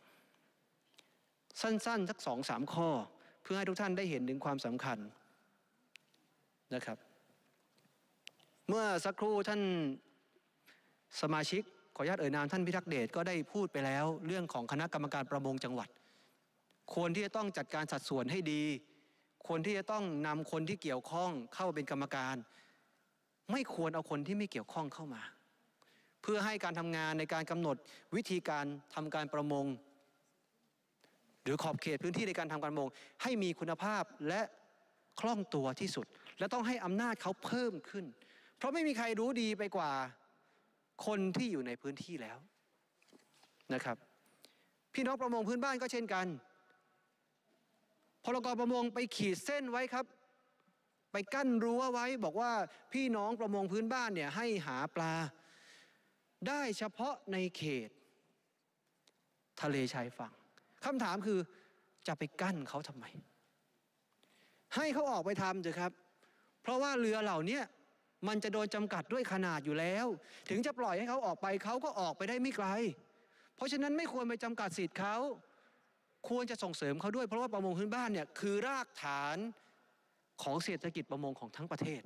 สั้นๆสักสองสามข้อเพื่อให้ทุกท่านได้เห็นถึงความสำคัญนะครับเมื่อสักครู่ท่านสมาชิกขออนุญาตเอ่ยนามท่านพิทักษ์เดชก็ได้พูดไปแล้วเรื่องของคณะกรรมการประมงจังหวัดควรที่จะต้องจัดการสัดส่วนให้ดีควรที่จะต้องนำคนที่เกี่ยวข้องเข้าเป็นกรรมการไม่ควรเอาคนที่ไม่เกี่ยวข้องเข้ามาเพื่อให้การทำงานในการกำหนดวิธีการทำการประมงหรือขอบเขตพื้นที่ในการทำการประมงให้มีคุณภาพและคล่องตัวที่สุดและต้องให้อำนาจเขาเพิ่มขึ้นเพราะไม่มีใครรู้ดีไปกว่าคนที่อยู่ในพื้นที่แล้วนะครับพี่น้องประมงพื้นบ้านก็เช่นกันพรก.ประมงไปขีดเส้นไว้ครับไปกั้นรั้วไว้บอกว่าพี่น้องประมงพื้นบ้านเนี่ยให้หาปลาได้เฉพาะในเขตทะเลชายฝั่งคำถามคือจะไปกั้นเขาทำไมให้เขาออกไปทำเถอะครับเพราะว่าเรือเหล่านี้มันจะโดนจำกัดด้วยขนาดอยู่แล้วถึงจะปล่อยให้เขาออกไปเขาก็ออกไปได้ไม่ไกลเพราะฉะนั้นไม่ควรไปจำกัดสิทธิ์เขาควรจะส่งเสริมเขาด้วยเพราะว่าประมงพื้นบ้านเนี่ยคือรากฐานของเศรษฐกิจประมงของทั้งประเทศ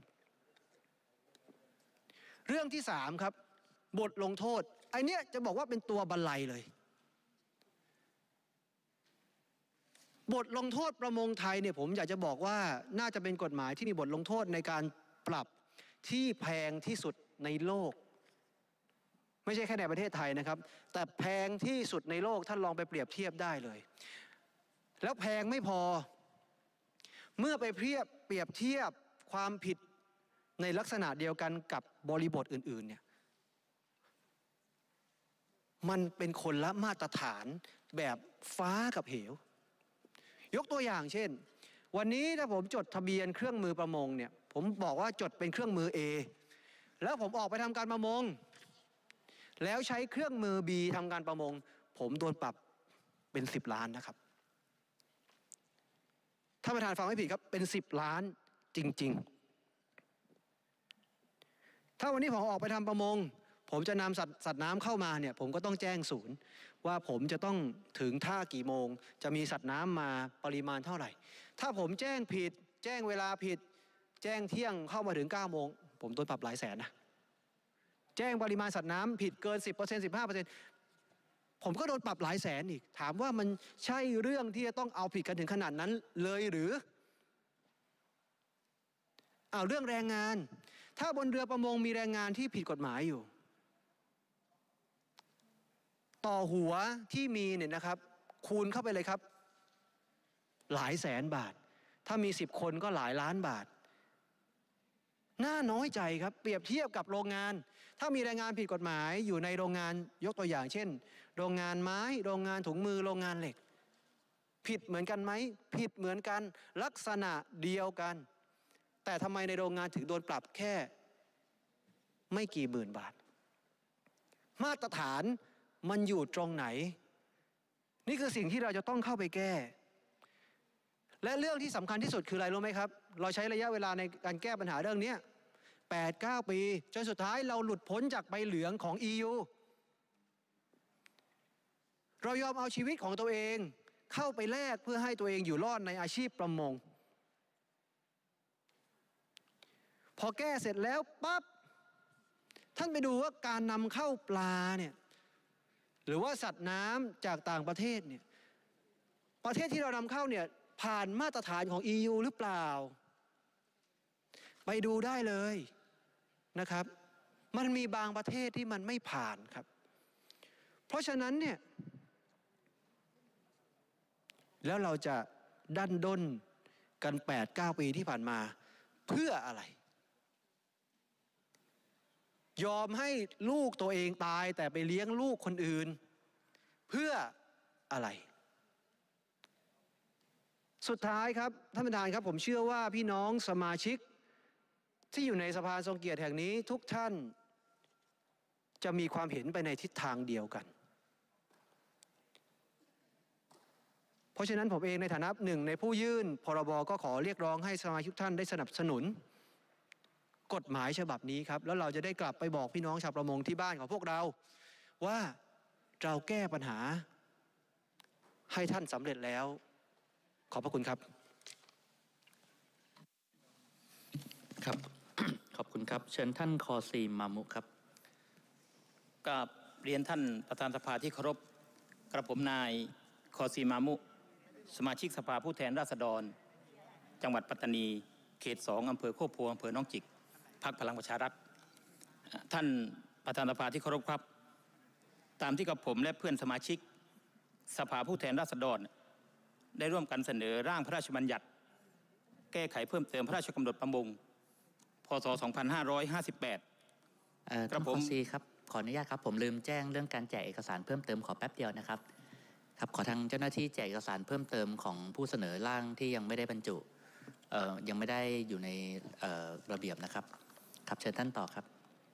เรื่องที่สามครับบทลงโทษไอ้เนี้ยจะบอกว่าเป็นตัวบันไลเลยบทลงโทษประมงไทยเนี่ยผมอยากจะบอกว่าน่าจะเป็นกฎหมายที่มีบทลงโทษในการปรับที่แพงที่สุดในโลกไม่ใช่แค่ในประเทศไทยนะครับแต่แพงที่สุดในโลกท่านลองไปเปรียบเทียบได้เลยแล้วแพงไม่พอเมื่อไปเทียบเปรียบเทียบความผิดในลักษณะเดียวกันกับบริบทอื่นๆเนี่ยมันเป็นคนละมาตรฐานแบบฟ้ากับเหวยกตัวอย่างเช่นวันนี้ถ้าผมจดทะเบียนเครื่องมือประมงเนี่ยผมบอกว่าจดเป็นเครื่องมือ A แล้วผมออกไปทำการประมงแล้วใช้เครื่องมือ B ทำการประมงผมโดนปรับเป็นสิบล้านนะครับท่านประธานฟังไม่ผิดครับเป็นสิบล้านจริงๆถ้าวันนี้ผมออกไปทำประมงผมจะนำสัตว์สัตว์น้ำเข้ามาเนี่ยผมก็ต้องแจ้งศูนย์ว่าผมจะต้องถึงท่ากี่โมงจะมีสัตว์น้ำมาปริมาณเท่าไหร่ถ้าผมแจ้งผิดแจ้งเวลาผิดแจ้งเที่ยงเข้ามาถึงเก้าโมงผมโดนปรับหลายแสนนะแจ้งปริมาณสัตว์น้ำผิดเกิน สิบเปอร์เซ็นต์ สิบห้าเปอร์เซ็นต์ ผมก็โดนปรับหลายแสนอีกถามว่ามันใช่เรื่องที่จะต้องเอาผิดกันถึงขนาดนั้นเลยหรือเอาเรื่องแรงงานถ้าบนเรือประมงมีแรงงานที่ผิดกฎหมายอยู่ต่อหัวที่มีเนี่ยนะครับคูณเข้าไปเลยครับหลายแสนบาทถ้ามีสิบคนก็หลายล้านบาทน่าน้อยใจครับเปรียบเทียบกับโรงงานถ้ามีแรงงานผิดกฎหมายอยู่ในโรงงานยกตัวอย่างเช่นโรงงานไม้โรงงานถุงมือโรงงานเหล็กผิดเหมือนกันไหมผิดเหมือนกันลักษณะเดียวกันแต่ทำไมในโรงงานถึงโดนปรับแค่ไม่กี่หมื่นบาทมาตรฐานมันอยู่ตรงไหนนี่คือสิ่งที่เราจะต้องเข้าไปแก้และเรื่องที่สำคัญที่สุดคืออะไรรู้ไหมครับเราใช้ระยะเวลาในการแก้ปัญหาเรื่องนี้ แปดเก้า ปีจนสุดท้ายเราหลุดพ้นจากใบเหลืองของ อี ยู เรายอมเอาชีวิตของตัวเองเข้าไปแลกเพื่อให้ตัวเองอยู่รอดในอาชีพประมงพอแก้เสร็จแล้วปั๊บท่านไปดูว่าการนำเข้าปลาเนี่ยหรือว่าสัตว์น้ำจากต่างประเทศเนี่ยประเทศที่เรานำเข้าเนี่ยผ่านมาตรฐานของ อี ยู หรือเปล่าไปดูได้เลยนะครับมันมีบางประเทศที่มันไม่ผ่านครับเพราะฉะนั้นเนี่ยแล้วเราจะดันด้นกัน แปดเก้า ปีที่ผ่านมาเพื่ออะไรยอมให้ลูกตัวเองตายแต่ไปเลี้ยงลูกคนอื่นเพื่ออะไรสุดท้ายครับท่านประธานครับผมเชื่อว่าพี่น้องสมาชิกที่อยู่ในสภาทรงเกียรติแห่งนี้ทุกท่านจะมีความเห็นไปในทิศทางเดียวกันพราะฉะนั้นผมเองในฐานะหนึ่งในผู้ยื่นพรบก็ขอเรียกร้องให้สมาชิกท่านได้สนับสนุนกฎหมายฉบับนี้ครับแล้วเราจะได้กลับไปบอกพี่น้องชาวประมงที่บ้านของพวกเราว่าเราแก้ปัญหาให้ท่านสำเร็จแล้วขอบพระคุณครับครับ ขอบคุณครับเชิญท่านคอซีมามุครับกับเรียนท่านประธานสภาที่เคารพกระผมนายคอซีมามุสมาชิกสภาผู้แทนราษฎรจังหวัดปัตตานีเขตสองอำเภอโคกโพอำเภอหนองจิกพรรคพลังประชารัฐท่านประธานสภาที่เคารพครับตามที่กับผมและเพื่อนสมาชิกสภาผู้แทนราษฎรได้ร่วมกันเสนอร่างพระราชบัญญัติแก้ไขเพิ่มเติมพระราชกำหนดประมงพ.ศ. สองพันห้าร้อยห้าสิบแปดเอ่อท่านคอซีครับขออนุญาตครับผมลืมแจ้งเรื่องการแจกเอกสารเพิ่มเติมขอแป๊บเดียวนะครับครับขอทางเจ้าหน้าที่แจกเอกสารเพิ่มเติมของผู้เสนอร่างที่ยังไม่ได้บรรจุเอ่อยังไม่ได้อยู่ในเอ่อระเบียบนะครับครับเชิญท่านต่อครับ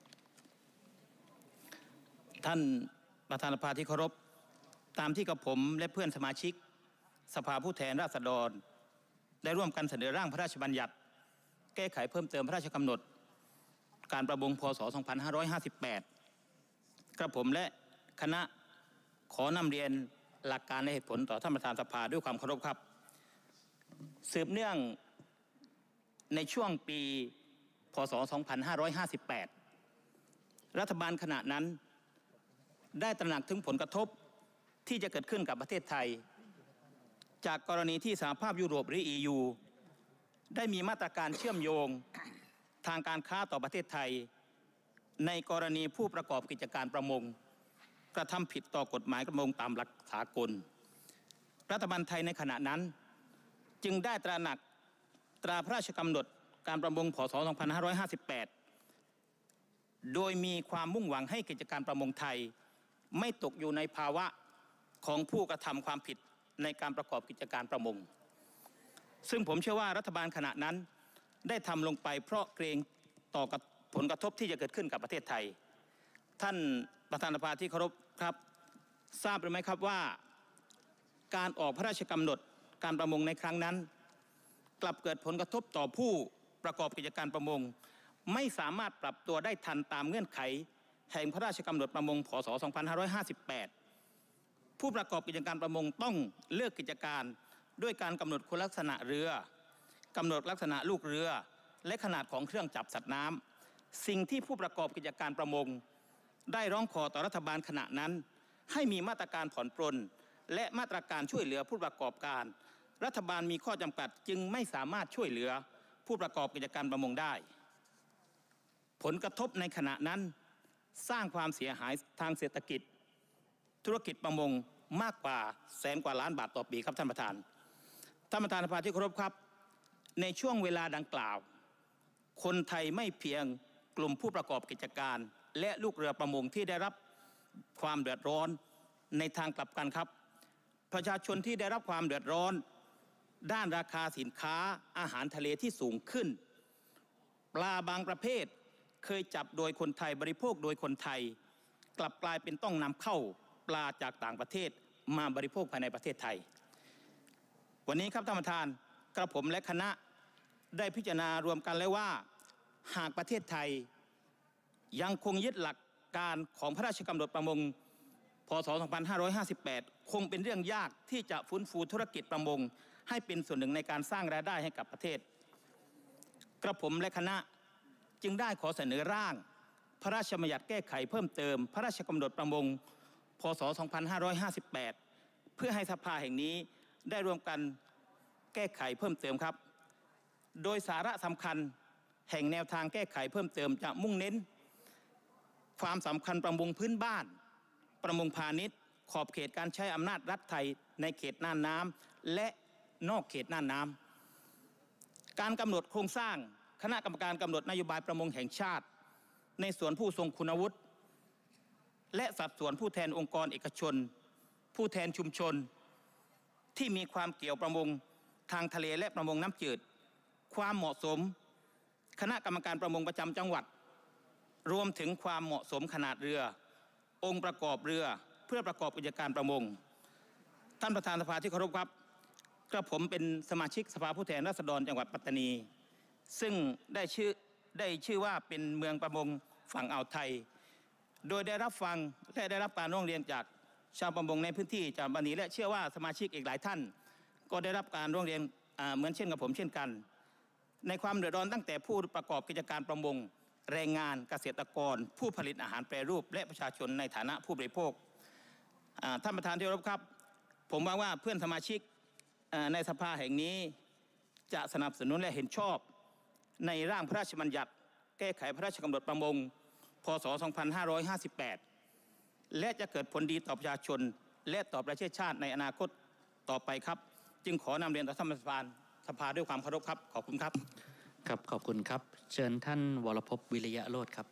ท่านประธานสภาที่เคารพตามที่กับผมและเพื่อนสมาชิกสภาผู้แทนราษฎรได้ร่วมกันเสนอร่างพระราชบัญญัติแก้ไขเพิ่มเติมพระราชกำหนดการประมงพ.ศ. สองพันห้าร้อยห้าสิบแปด กระผมและคณะขอนำเรียนหลักการและเหตุผลต่อท่านประธานสภาด้วยความเคารพครับสืบเนื่องในช่วงปีพ.ศ. สองพันห้าร้อยห้าสิบแปด รัฐบาลขณะนั้นได้ตระหนักถึงผลกระทบที่จะเกิดขึ้นกับประเทศไทยจากกรณีที่สหภาพยุโรปหรือ อี ยู ได้มีมาตรการเชื่อมโยงทางการค้าต่อประเทศไทยในกรณีผู้ประกอบกิจการประมงกระทำผิดต่อกฎหมายประมงตามหลักสากลรัฐบาลไทยในขณะนั้นจึงได้ตระหนักตราพระราชกำหนดการประมงพ.ศ. สองพันห้าร้อยห้าสิบแปด โดยมีความมุ่งหวังให้กิจการประมงไทยไม่ตกอยู่ในภาวะของผู้กระทำความผิดในการประกอบกิจการประมงซึ่งผมเชื่อว่ารัฐบาลขณะนั้นได้ทำลงไปเพราะเกรงต่อผลกระทบที่จะเกิดขึ้นกับประเทศไทยท่านประธานสภาที่เคารพครับทราบหรือไม่ครับว่าการออกพระราชกำหนดการประมงในครั้งนั้นกลับเกิดผลกระทบต่อผู้ประกอบกิจการประมงไม่สามารถปรับตัวได้ทันตามเงื่อนไขแห่งพระราชกำหนดประมงพ.ศ. สองพันห้าร้อยห้าสิบแปด ผู้ประกอบกิจการประมงต้องเลิกกิจการด้วยการกำหนดคุณลักษณะเรือกำหนดลักษณะลูกเรือและขนาดของเครื่องจับสัตว์น้ำสิ่งที่ผู้ประกอบกิจการประมงได้ร้องขอต่อรัฐบาลขณะนั้นให้มีมาตรการผ่อนปรนและมาตรการช่วยเหลือผู้ประกอบการรัฐบาลมีข้อจำกัดจึงไม่สามารถช่วยเหลือผู้ประกอบกิจการประมงได้ผลกระทบในขณะนั้นสร้างความเสียหายทางเศรษฐกิจธุรกิจประมงมากกว่าแสนกว่าล้านบาทต่อปีครับท่านประธานท่านประธานสภาที่เคารพครับในช่วงเวลาดังกล่าวคนไทยไม่เพียงกลุ่มผู้ประกอบกิจการและลูกเรือประมงที่ได้รับความเดือดร้อนในทางกลับกันครับประชาชนที่ได้รับความเดือดร้อนด้านราคาสินค้าอาหารทะเลที่สูงขึ้นปลาบางประเภทเคยจับโดยคนไทยบริโภคโดยคนไทยกลับกลายเป็นต้องนำเข้าปลาจากต่างประเทศมาบริโภคภายในประเทศไทยวันนี้ครับท่านประธานกระผมและคณะได้พิจารณารวมกันแล้วว่าหากประเทศไทยยังคงยึดหลักการของพระราชกำหนดประมงพ.ศ. สองพันห้าร้อยห้าสิบแปด คงเป็นเรื่องยากที่จะฟื้นฟูธุรกิจประมงให้เป็นส่วนหนึ่งในการสร้างรายได้ให้กับประเทศกระผมและคณะจึงได้ขอเสนอร่างพระราชบัญญัติแก้ไขเพิ่มเติมพระราชกำหนดประมงพ.ศ. สองพันห้าร้อยห้าสิบแปด เพื่อให้สภาแห่งนี้ได้รวมกันแก้ไขเพิ่มเติมครับโดยสาระสำคัญแห่งแนวทางแก้ไขเพิ่มเติมจะมุ่งเน้นความสำคัญประมงพื้นบ้านประมงพาณิชย์ขอบเขตการใช้อำนาจรัฐไทยในเขตน่านน้ำและนอกเขตน่านน้ำการกำหนดโครงสร้างคณะกรรมการกำหนดนโยบายประมงแห่งชาติในส่วนผู้ทรงคุณวุฒิและสัดส่วนผู้แทนองค์กรเอกชนผู้แทนชุมชนที่มีความเกี่ยวประมงทางทะเลและประมงน้ำจืดความเหมาะสมคณะกรรมการประมงประจำจังหวัดรวมถึงความเหมาะสมขนาดเรือองค์ประกอบเรือเพื่อประกอบกิจการประมงท่านประธานสภาที่เคารพครับกระผมเป็นสมาชิกสภาผู้แทนราษฎรจังหวัดปัตตานีซึ่งได้ชื่อได้ชื่อว่าเป็นเมืองประมงฝั่งอ่าวไทยโดยได้รับฟังและได้รับการร้องเรียนจากชาวประมงในพื้นที่จังหวัดปัตตานีและเชื่อว่าสมาชิกอีกหลายท่านก็ได้รับการร้องเรียนเหมือนเช่นกับผมเช่นกันในความเดือดร้อนตั้งแต่ผู้ประกอบกิจการประมงแรงงานเกษตรกรผู้ผลิตอาหารแปรรูปและประชาชนในฐานะผู้บริโภคท่านประธานที่เคารพครับผมว่าว่าเพื่อนสมาชิกในสภาแห่งนี้จะสนับสนุนและเห็นชอบในร่างพระราชบัญญัติแก้ไขพระราชกำหนดประมงพ.ศ. สองพันห้าร้อยห้าสิบแปดและจะเกิดผลดีต่อประชาชนและต่อประเทศชาติในอนาคตต่อไปครับจึงขอนำเรียนต่อท่านประธานสภาด้วยความเคารพครับขอบคุณครับครับขอบคุณครับเชิญท่านวรภพวิริยะโรจน์ครับ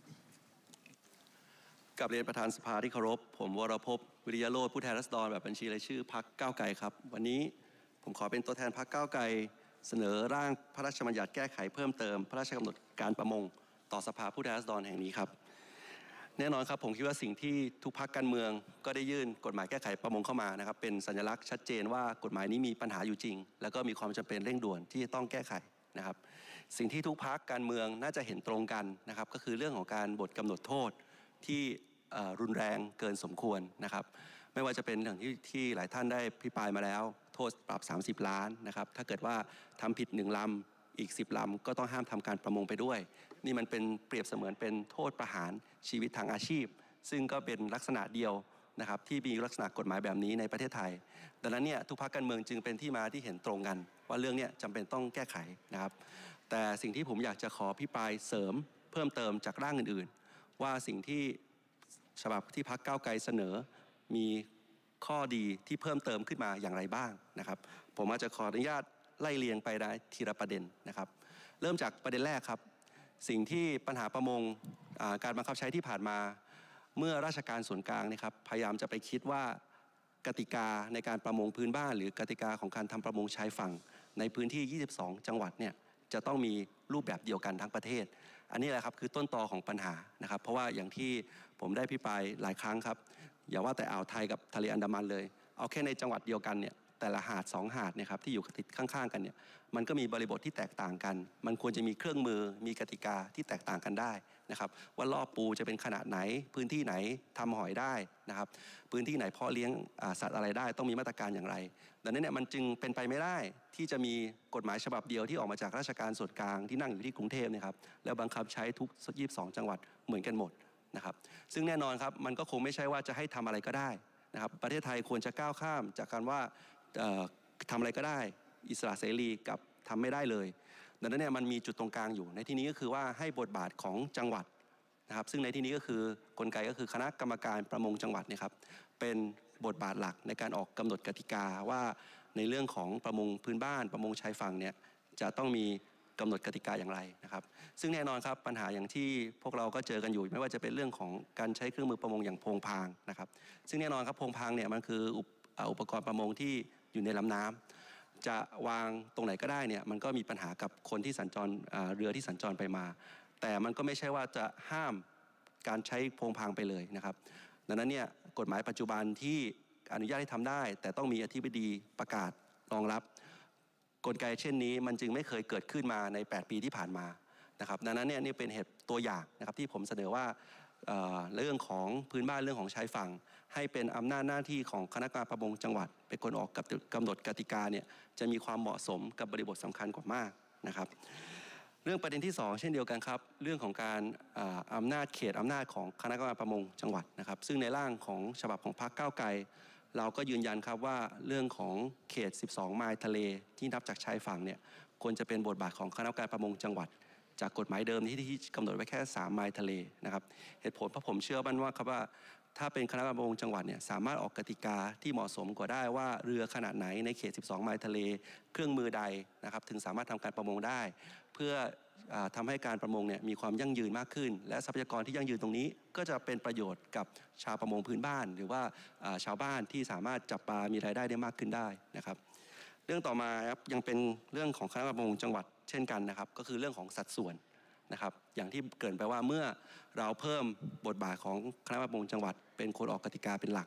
กับเรียนประธานสภาที่เคารพผมวรภพวิริยะโรจน์ผู้แทนราษฎรแบบบัญชีรายชื่อพรรคก้าวไกลครับวันนี้ผมขอเป็นตัวแทนพรรคก้าวไกลเสนอร่างพระราชบัญญัติแก้ไขเพิ่มเติมพระราชกำหนดการประมงต่อสภาผู้แทนราษฎรแห่งนี้ครับแน่นอนครับผมคิดว่าสิ่งที่ทุกพรรคการเมืองก็ได้ยื่นกฎหมายแก้ไขประมงเข้ามานะครับเป็นสัญลักษณ์ชัดเจนว่ากฎหมายนี้มีปัญหาอยู่จริงแล้วก็มีความจำเป็นเร่งด่วนที่จะต้องแก้ไขนะครับสิ่งที่ทุกพรรคการเมืองน่าจะเห็นตรงกันนะครับก็คือเรื่องของการบทกำหนดโทษที่รุนแรงเกินสมควรนะครับไม่ว่าจะเป็นอย่างที่ที่หลายท่านได้พิปรายมาแล้วโทษปรับสามสิบล้านนะครับถ้าเกิดว่าทำผิดหนึ่งลำอีกสิบลำก็ต้องห้ามทำการประมงไปด้วยนี่มันเป็นเปรียบเสมือนเป็นโทษประหารชีวิตทางอาชีพซึ่งก็เป็นลักษณะเดียวนะครับที่มีลักษณะกฎหมายแบบนี้ในประเทศไทยดังนั้นเนี่ยทุกพรรคการเมืองจึงเป็นที่มาที่เห็นตรงกันว่าเรื่องนี้จำเป็นต้องแก้ไขนะครับแต่สิ่งที่ผมอยากจะขอพิปรายเสริมเพิ่มเติมจากร่างอื่นๆว่าสิ่งที่ฉบับที่พรรคก้าวไกลเสนอมีข้อดีที่เพิ่มเติมขึ้นมาอย่างไรบ้างนะครับผมอาจจะขออนุญาตไล่เรียงไปได้ทีละประเด็นนะครับเริ่มจากประเด็นแรกครับสิ่งที่ปัญหาประมงการบังคับใช้ที่ผ่านมาเมื่อราชการส่วนกลางนะครับพยายามจะไปคิดว่ากติกาในการประมงพื้นบ้านหรือกติกาของการทำประมงชายฝั่งในพื้นที่ยี่สิบสองจังหวัดเนี่ยจะต้องมีรูปแบบเดียวกันทั้งประเทศอันนี้แหละครับคือต้นตอของปัญหานะครับเพราะว่าอย่างที่ผมได้พิปรายหลายครั้งครับอย่าว่าแต่อ่าวไทยกับทะเลอันดามันเลยเอาแค่ในจังหวัดเดียวกันเนี่ยแต่ละหาดสองหาดเนี่ยครับที่อยู่ติดข้างๆกันเนี่ยมันก็มีบริบทที่แตกต่างกันมันควรจะมีเครื่องมือมีกติกาที่แตกต่างกันได้นะครับว่ารอบปูจะเป็นขนาดไหนพื้นที่ไหนทำหอยได้นะครับพื้นที่ไหนเพาะเลี้ยงสัตว์อะไรได้ต้องมีมาตรการอย่างไรดังนั้นเนี่ยมันจึงเป็นไปไม่ได้ที่จะมีกฎหมายฉบับเดียวที่ออกมาจากราชการส่วนกลางที่นั่งอยู่ที่กรุงเทพนะครับแล้วบังคับใช้ทุกยี่สิบสองจังหวัดเหมือนกันหมดนะครับซึ่งแน่นอนครับมันก็คงไม่ใช่ว่าจะให้ทำอะไรก็ได้นะครับประเทศไทยควรจะก้าวข้ามจากการว่าทำอะไรก็ได้อิสระเสรีกับทำไม่ได้เลยดังนั้นเนี่ยมันมีจุดตรงกลางอยู่ในที่นี้ก็คือว่าให้บทบาทของจังหวัดนะครับซึ่งในที่นี้ก็คือกลไกก็คือคณะกรรมการประมงจังหวัดเนี่ยครับเป็นบทบาทหลักในการออกกำหนดกติกาว่าในเรื่องของประมงพื้นบ้านประมงชายฝั่งเนี่ยจะต้องมีกำหนดกติกาอย่างไรนะครับซึ่งแน่นอนครับปัญหาอย่างที่พวกเราก็เจอกันอยู่ไม่ว่าจะเป็นเรื่องของการใช้เครื่องมือประมงอย่างโพงพางนะครับซึ่งแน่นอนครับโพงพางเนี่ยมันคืออุปกรณ์ประมงที่อยู่ในลำน้ำจะวางตรงไหนก็ได้เนี่ยมันก็มีปัญหากับคนที่สัญจรเรือที่สัญจรไปมาแต่มันก็ไม่ใช่ว่าจะห้ามการใช้โพงพางไปเลยนะครับดังนั้นเนี่ยกฎหมายปัจจุบันที่อนุญาตให้ทำได้แต่ต้องมีอธิบดีประกาศรองรับกลไกเช่นนี้มันจึงไม่เคยเกิดขึ้นมาในแปดปีที่ผ่านมานะครับดังนั้นเนี่ยนี่เป็นเหตุตัวอย่างนะครับที่ผมเสนอว่าเรื่องของพื้นบ้านเรื่องของชายฝั่งให้เป็นอำนาจหน้าที่ของคณะกรรมการประมงจังหวัดเป็นคนออกกำหนดกติกาเนี่ยจะมีความเหมาะสมกับบริบทสำคัญกว่ามากนะครับเรื่องประเด็นที่สองเช่นเดียวกันครับเรื่องของการอำนาจเขตอำนาจของคณะกรรมการประมงจังหวัดนะครับซึ่งในร่างของฉบับของพรรคก้าวไกลเราก็ยืนยันครับว่าเรื่องของเขตสิบสองไมล์ทะเลที่นับจากชายฝั่งเนี่ยควรจะเป็นบทบาทของคณะกรรมการประมงจังหวัดจากกฎหมายเดิมที่ที่กำหนดไว้แค่สามไมล์ทะเลนะครับเหตุผลเพราะผมเชื่อมั่นว่าครับว่าถ้าเป็นคณะกรรมการประมงจังหวัดเนี่ยสามารถออกกติกาที่เหมาะสมกว่าได้ว่าเรือขนาดไหนในเขตสิบสองไมล์ทะเลเครื่องมือใดนะครับถึงสามารถทำการประมงได้เพื่อทำให้การประมงเนี่ยมีความยั่งยืนมากขึ้นและทรัพยากรที่ยั่งยืนตรงนี้ก็จะเป็นประโยชน์กับชาวประมงพื้นบ้านหรือว่าชาวบ้านที่สามารถจับปลามีรายได้ได้มากขึ้นได้นะครับเรื่องต่อมาครับยังเป็นเรื่องของคณะกรรมการประมงจังหวัดเช่นกันนะครับก็คือเรื่องของสัดส่วนนะครับอย่างที่เกริ่นไปว่าเมื่อเราเพิ่มบทบาทของคณะกรรมการประมงจังหวัดเป็นคนออกกติกาเป็นหลัก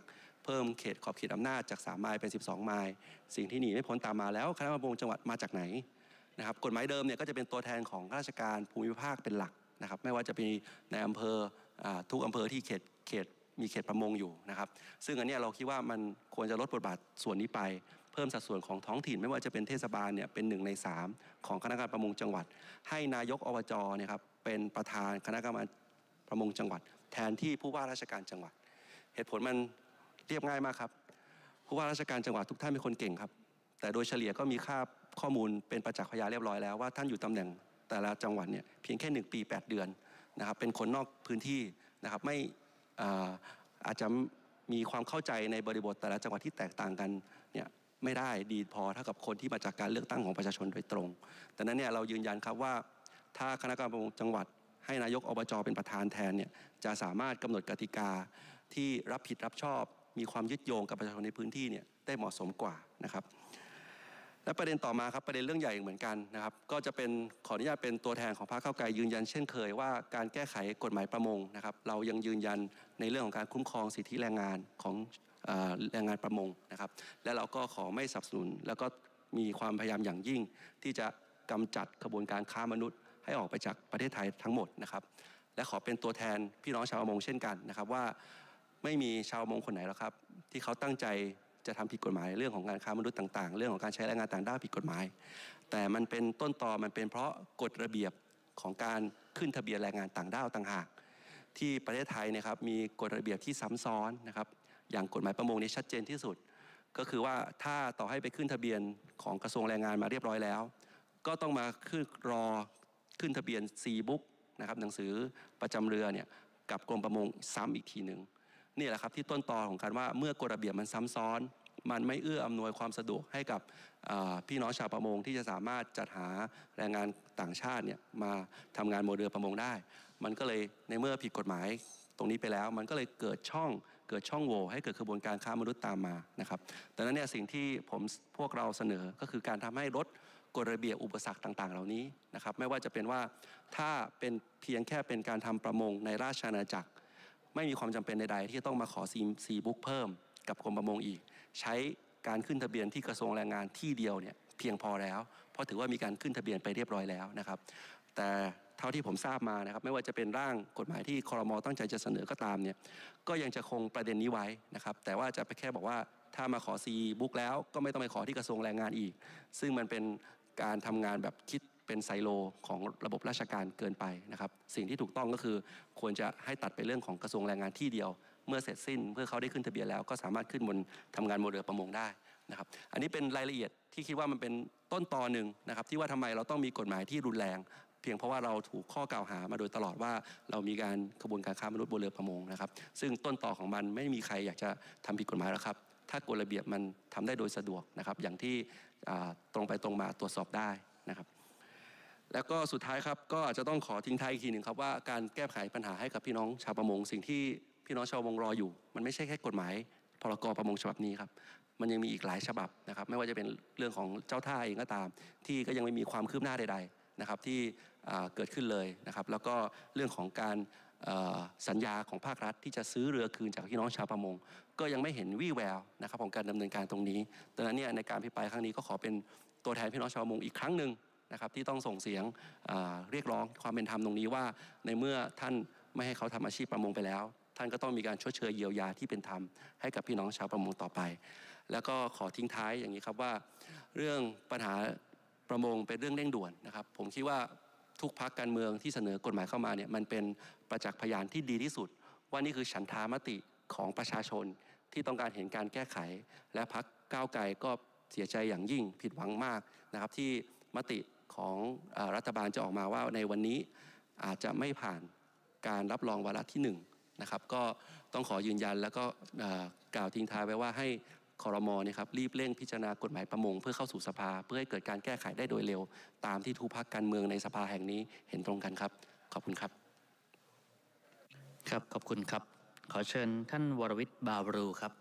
เพิ่มเขตขอบเขตอำนาจจากสามไมล์เป็นสิบสองไมล์สิ่งที่หนีไม่พ้นตามมาแล้วคณะประมงจังหวัดมาจากไหนนะครับกฎหมายเดิมเนี่ยก็จะเป็นตัวแทนของข้าราชการภูมิภาคเป็นหลักนะครับไม่ว่าจะเป็นในอำเภอทุกอำเภอที่เขตเขตมีเขตประมงอยู่นะครับซึ่งอันนี้เราคิดว่ามันควรจะลดบทบาทส่วนนี้ไปเพิ่มสัดส่วนของท้องถิ่นไม่ว่าจะเป็นเทศบาลเนี่ยเป็นหนึ่งในสามของคณะกรรมการประมงจังหวัดให้นายกอบจเนี่ยครับเป็นประธานคณะกรรมการประมงจังหวัดแทนที่ผู้ว่าราชการจังหวัดเหตุผลมันเรียบง่ายมากครับผู้ว่าราชการจังหวัดทุกท่านเป็นคนเก่งครับแต่โดยเฉลี่ยก็มีค่าข้อมูลเป็นประจักษ์พยานเรียบร้อยแล้วว่าท่านอยู่ตำแหน่งแต่ละจังหวัดเนี่ยเพียงแค่หนึ่งปีแปดเดือนนะครับเป็นคนนอกพื้นที่นะครับไม่อาจจะมีความเข้าใจในบริบทแต่ละจังหวัดที่แตกต่างกันเนี่ยไม่ได้ดีพอเท่ากับคนที่มาจากการเลือกตั้งของประชาชนโดยตรงดังนั้นเนี่ยเรายืนยันครับว่าถ้าคณะกรรมการประมงจังหวัดให้นายกอบจเป็นประธานแทนเนี่ยจะสามารถกำหนดกติกาที่รับผิดรับชอบมีความยึดโยงกับประชาชนในพื้นที่เนี่ยได้เหมาะสมกว่านะครับและประเด็นต่อมาครับประเด็นเรื่องใหญ่เหมือนกันนะครับก็จะเป็นขออนุญาตเป็นตัวแทนของพรรคก้าวไกลยืนยันเช่นเคยว่าการแก้ไขกฎหมายประมงนะครับเรายังยืนยันในเรื่องของการคุ้มครองสิทธิแรงงานของแรงงานประมงนะครับและเราก็ขอไม่สนับสนุนแล้วก็มีความพยายามอย่างยิ่งที่จะกำจัดกระบวนการค้ามนุษย์ให้ออกไปจากประเทศไทยทั้งหมดนะครับและขอเป็นตัวแทนพี่น้องชาวประมงเช่นกันนะครับว่าไม่มีชาวประมงคนไหนหรอกครับที่เขาตั้งใจจะทำผิดกฎหมายเรื่องของการค้ามนุษย์ต่างๆเรื่องของการใช้แรงงานต่างด้าวผิดกฎหมายแต่มันเป็นต้นตอมันเป็นเพราะกฎระเบียบของการขึ้นทะเบียนแรงงานต่างด้าวต่างหากที่ประเทศไทยนะครับมีกฎระเบียบที่ซ้ำซ้อนนะครับอย่างกฎหมายประมงนี้ชัดเจนที่สุดก็คือว่าถ้าต่อให้ไปขึ้นทะเบียนของกระทรวงแรงงานมาเรียบร้อยแล้วก็ต้องมาขึ้นรอขึ้นทะเบียน ซี บุ๊ก นะครับหนังสือประจำเรือเนี่ยกับกรมประมงซ้ำอีกทีหนึ่งนี่แหละครับที่ต้นตอของการว่าเมื่อกฎระเบียบมันซ้ำซ้อนมันไม่เอื้ออำนวยความสะดวกให้กับพี่น้องชาวประมงที่จะสามารถจัดหาแรงงานต่างชาติเนี่ยมาทำงานบนเรือประมงได้มันก็เลยในเมื่อผิดกฎหมายตรงนี้ไปแล้วมันก็เลยเกิดช่องเกิดช่องโหว่ให้เกิดกระบวนการค้ามนุษย์ตามมานะครับดังนั้นเนี่ยสิ่งที่ผมพวกเราเสนอก็คือการทำให้ลดกฎระเบียบอุปสรรคต่างๆเหล่านี้นะครับไม่ว่าจะเป็นว่าถ้าเป็นเพียงแค่เป็นการทำประมงในราชอาณาจักรไม่มีความจำเป็นใดๆที่จะต้องมาขอซีซีบุ๊กเพิ่มกับกรมประมงอีกใช้การขึ้นทะเบียนที่กระทรวงแรงงานที่เดียวเนี่ยเพียงพอแล้วเพราะถือว่ามีการขึ้นทะเบียนไปเรียบร้อยแล้วนะครับแต่เท่าที่ผมทราบมานะครับไม่ว่าจะเป็นร่างกฎหมายที่ครม.ตั้งใจจะเสนอก็ตามเนี่ยก็ยังจะคงประเด็นนี้ไว้นะครับแต่ว่าจะไปแค่บอกว่าถ้ามาขอซีบุ๊กแล้วก็ไม่ต้องไปขอที่กระทรวงแรงงานอีกซึ่งมันเป็นการทำงานแบบคิดเป็นไซโลของระบบราชการเกินไปนะครับสิ่งที่ถูกต้องก็คือควรจะให้ตัดไปเรื่องของกระทรวงแรงงานที่เดียวเมื่อเสร็จสิ้นเพื่อเขาได้ขึ้นทะเบียนแล้วก็สามารถขึ้นบนทำงานบนเรือประมงได้นะครับอันนี้เป็นรายละเอียดที่คิดว่ามันเป็นต้นตอหนึ่งนะครับที่ว่าทำไมเราต้องมีกฎหมายที่รุนแรงเพียงเพราะว่าเราถูกข้อกล่าวหามาโดยตลอดว่าเรามีการกระบวนการค้ามนุษย์บนเรือประมงนะครับซึ่งต้นตอของมันไม่มีใครอยากจะทำผิดกฎหมายหรอกครับถ้ากฎระเบียบมันทำได้โดยสะดวกนะครับอย่างที่ตรงไปตรงมาตรวจสอบได้นะครับแล้วก็สุดท้ายครับก็อาจจะต้องขอทิ้งท้ายอีกทีหนึ่งครับว่าการแก้ไขปัญหาให้กับพี่น้องชาวประมงสิ่งที่พี่น้องชาวประมงรออยู่มันไม่ใช่แค่กฎหมายพรก.ประมงฉบับนี้ครับมันยังมีอีกหลายฉบับนะครับไม่ว่าจะเป็นเรื่องของเจ้าท่าเองก็ตามที่ก็ยังไม่มีความคืบหน้าใดๆนะครับที่เกิดขึ้นเลยนะครับแล้วก็เรื่องของการสัญญาของภาครัฐที่จะซื้อเรือคืนจากพี่น้องชาวประมงก็ยังไม่เห็นวี่แววนะครับของการดำเนินการตรงนี้ดังนั้นเนี่ยในการพิพายครั้งนี้ก็ขอเป็นตัวแทนพี่น้องชาวประมงอีกครั้งหนึ่งนะครับที่ต้องส่งเสียงเรียกร้องความเป็นธรรมตรงนี้ว่าในเมื่อท่านไม่ให้เขาทำอาชีพประมงไปแล้วท่านก็ต้องมีการชดเชยเยียวยาที่เป็นธรรมให้กับพี่น้องชาวประมงต่อไปแล้วก็ขอทิ้งท้ายอย่างนี้ครับว่าเรื่องปัญหาประมงเป็นเรื่องเร่งด่วนนะครับผมคิดว่าทุกพรรคการเมืองที่เสนอกฎหมายเข้ามาเนี่ยมันเป็นประจักษ์พยานที่ดีที่สุดว่านี่คือฉันทามติของประชาชนที่ต้องการเห็นการแก้ไขและพรรคก้าวไกลก็เสียใจอย่างยิ่งผิดหวังมากนะครับที่มติของรัฐบาลจะออกมาว่าในวันนี้อาจจะไม่ผ่านการรับรองวาระที่หนึ่งนะครับก็ต้องขอยืนยันแล้วก็กล่าวทิ้งท้ายไว้ว่าให้ครม.นะครับรีบเร่งพิจารณากฎหมายประมงเพื่อเข้าสู่สภาเพื่อให้เกิดการแก้ไขได้โดยเร็วตามที่ทุกพรรคการเมืองในสภาแห่งนี้เห็นตรงกันครับขอบคุณครับครับขอบคุณครับขอเชิญท่านวรวิทย์บาวรูครับ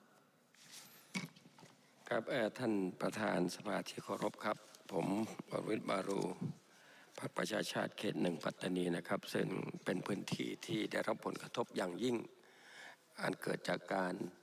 ครับท่านประธานสภาที่เคารพครับผมวรวิทย์บารูพรรคประชาชาติเขตหนึ่งปัตตานีนะครับซึ่งเป็นพื้นที่ที่ได้รับผลกระทบอย่างยิ่งอันเกิดจากการ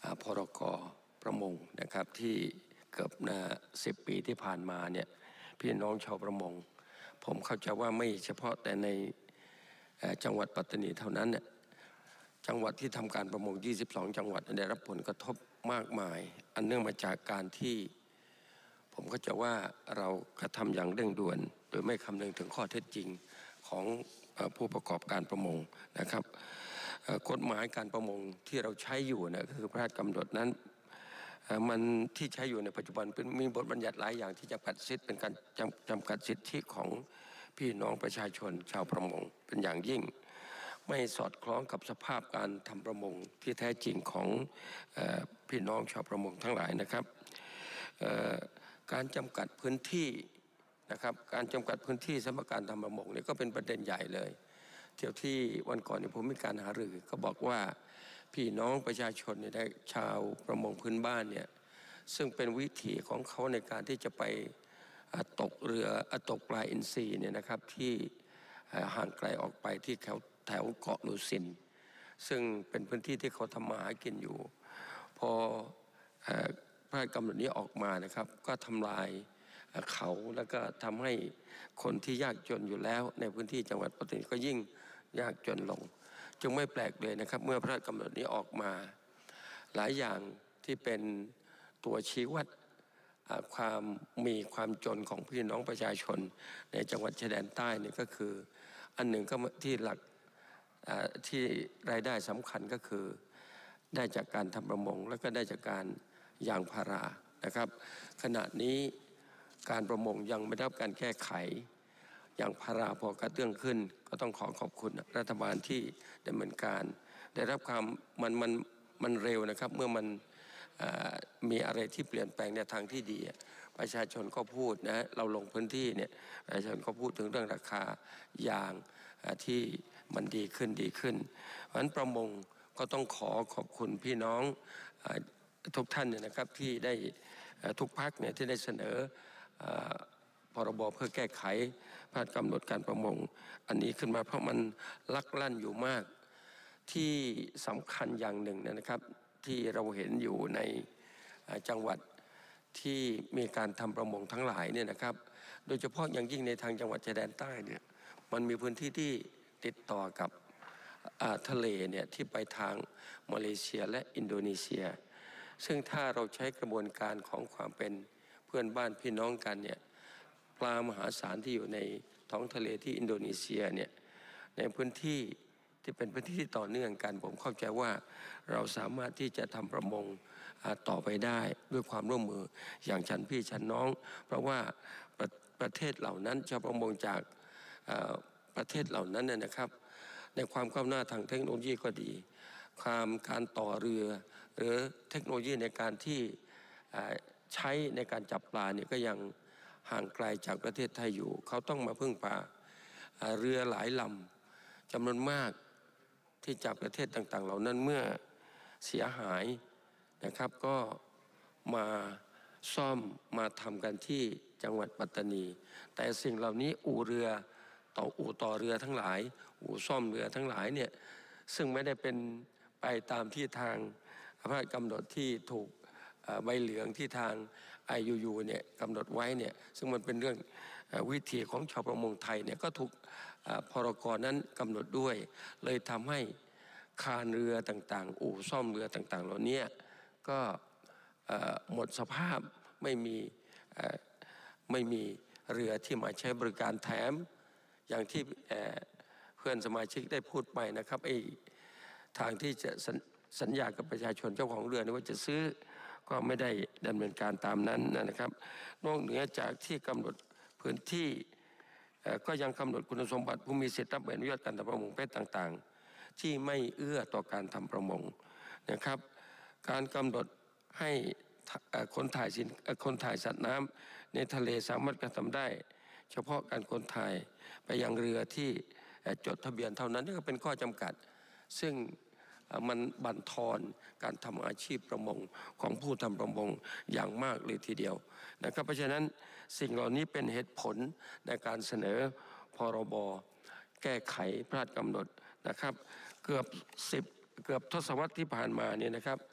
อ่าพรกประมงนะครับที่เกือบนะสิบปีที่ผ่านมาเนี่ยพี่น้องชาวประมงผมเข้าใจว่าไม่เฉพาะแต่ในจังหวัดปัตตานีเท่านั้นเนี่ยจังหวัดที่ทำการประมงยี่สิบสองจังหวัดได้รับผลกระทบมากมายอันเนื่องมาจากการที่ผมเข้าใจว่าเรากระทำอย่างเร่งด่วนโดยไม่คำนึงถึงข้อเท็จจริงของผู้ประกอบการประมงนะครับกฎหมายการประมงที่เราใช้อยู่นะคือพระราชกำหนดนั้นมันที่ใช้อยู่ในปัจจุบันเป็นมีบทบัญญัติหลายอย่างที่จำกัดสิทธิเป็นการจำจำกัดสิทธิของพี่น้องประชาชนชาวประมงเป็นอย่างยิ่งไม่สอดคล้องกับสภาพการทำประมงที่แท้จริงของเอ่อพี่น้องชาวประมงทั้งหลายนะครับการจำกัดพื้นที่นะครับการจำกัดพื้นที่สำหรับการทำประมงนี่ก็เป็นประเด็นใหญ่เลยเที่ยวที่วันก่อนนี่ผมมีการหารือก็บอกว่าพี่น้องประชาชนเนี่ยได้ชาวประมงพื้นบ้านเนี่ยซึ่งเป็นวิถีของเขาในการที่จะไปตกเรือตกปลาอินทรีเนี่ยนะครับที่ห่างไกลออกไปที่แถวแถวเกาะลูซินซึ่งเป็นพื้นที่ที่เขาทำมาหากินอยู่พอพระราชกำหนดนี้ออกมานะครับก็ทำลายเขาแล้วก็ทำให้คนที่ยากจนอยู่แล้วในพื้นที่จังหวัดปัตตานีก็ยิ่งยากจนลงจึงไม่แปลกเลยนะครับเมื่อพระราชกำหนดนี้ออกมาหลายอย่างที่เป็นตัวชี้วัดความมีความจนของพี่น้องประชาชนในจังหวัดชายแดนใต้นี่ก็คืออันหนึ่งก็ที่หลักที่รายได้สำคัญก็คือได้จากการทำประมงแล้วก็ได้จากการยางพารานะครับขณะนี้การประมงยังไม่ได้รับการแก้ไขอย่างพาราพอกระเตื้องขึ้นก็ต้องขอขอบคุณรัฐบาลที่ดำเนินการได้รับความมันมันมันเร็วนะครับเมื่อมันมีอะไรที่เปลี่ยนแปลงในทางที่ดีประชาชนก็พูดนะเราลงพื้นที่เนี่ยประชาชนก็พูดถึงเรื่องราคายางที่มันดีขึ้นดีขึ้นเพราะฉะนั้นประมงก็ต้องขอขอบคุณพี่น้องทุกท่านเนี่ยนะครับที่ได้ทุกพรรคเนี่ยที่ได้เสนอพรบเพื่อแก้ไขพระราชกำหนดการประมงอันนี้ขึ้นมาเพราะมันลักลั่นอยู่มากที่สำคัญอย่างหนึ่งนะครับที่เราเห็นอยู่ในจังหวัดที่มีการทำประมงทั้งหลายเนี่ยนะครับโดยเฉพาะอย่างยิ่งในทางจังหวัดชายแดนใต้เนี่ยมันมีพื้นที่ที่ติดต่อกับทะเลเนี่ยที่ไปทางมาเลเซียและอินโดนีเซียซึ่งถ้าเราใช้กระบวนการของความเป็นเพื่อนบ้านพี่น้องกันเนี่ยปลามหาศาลที่อยู่ในท้องทะเลที่อินโดนีเซียเนี่ยในพื้นที่ที่เป็นพื้นที่ที่ต่อเนื่องกันผมเข้าใจว่าเราสามารถที่จะทำประมงต่อไปได้ด้วยความร่วมมืออย่างฉันพี่ฉันน้องเพราะว่าประประเทศเหล่านั้นชาวประมงจากประเทศเหล่านั้นเนี่ยนะครับในความก้าวหน้าทางเทคโนโลยีก็ดีความการต่อเรือหรือเทคโนโลยีในการที่ใช้ในการจับปลาเนี่ยก็ยังห่างไกลจากประเทศไทยอยู่เขาต้องมาพึ่งพาเรือหลายลำจำนวนมากที่จากประเทศต่างๆเหล่านั้นเมื่อเสียหายนะครับก็มาซ่อมมาทำกันที่จังหวัดปัตตานีแต่สิ่งเหล่านี้อู่เรือต่ออู่ต่อเรือทั้งหลายอู่ซ่อมเรือทั้งหลายเนี่ยซึ่งไม่ได้เป็นไปตามที่ทางพระราชกำหนดที่ถูกใบเหลืองที่ทาง ไอ ยู ยู เนี่ยกำหนดไว้เนี่ยซึ่งมันเป็นเรื่องวิถีของชาวประมงไทยเนี่ยก็ถูกพรกนั้นกำหนดด้วยเลยทำให้คานเรือต่างๆอู่ซ่อมเรือต่างๆเหล่านี้ก็หมดสภาพไม่มีไม่มีเรือที่มาใช้บริการแถมอย่างที่เพื่อนสมาชิกได้พูดไปนะครับไอ้ทางที่จะสัญญากับประชาชนเจ้าของเรือว่าจะซื้อก็ไม่ได้ดำเนินการตามนั้นนะครับนอกเหนือจากที่กำหนดพื้นที่ก็ยังกำหนดคุณสมบัติผู้มีสิทธิรับใบอนุญาตการทำประมงประเภทต่างๆที่ไม่เอื้อต่อการทำประมงนะครับการกำหนดให้คนถ่ายสินคนถ่ายสัตว์น้ำในทะเลสามารถกระทำได้เฉพาะการคนถ่ายไปยังเรือที่จดทะเบียนเท่านั้นนี่ก็เป็นข้อจำกัดซึ่งมันบั่นทอนการทำอาชีพประมงของผู้ทำประมงอย่างมากเลยทีเดียวนะครับเพราะฉะนั้นสิ่งเหล่านี้เป็นเหตุผลในการเสนอพรบแก้ไขพระราชกำหนดนะครับเกือบสิบเกือบทศวรรษที่ผ่านมาเนี่ยนะครับ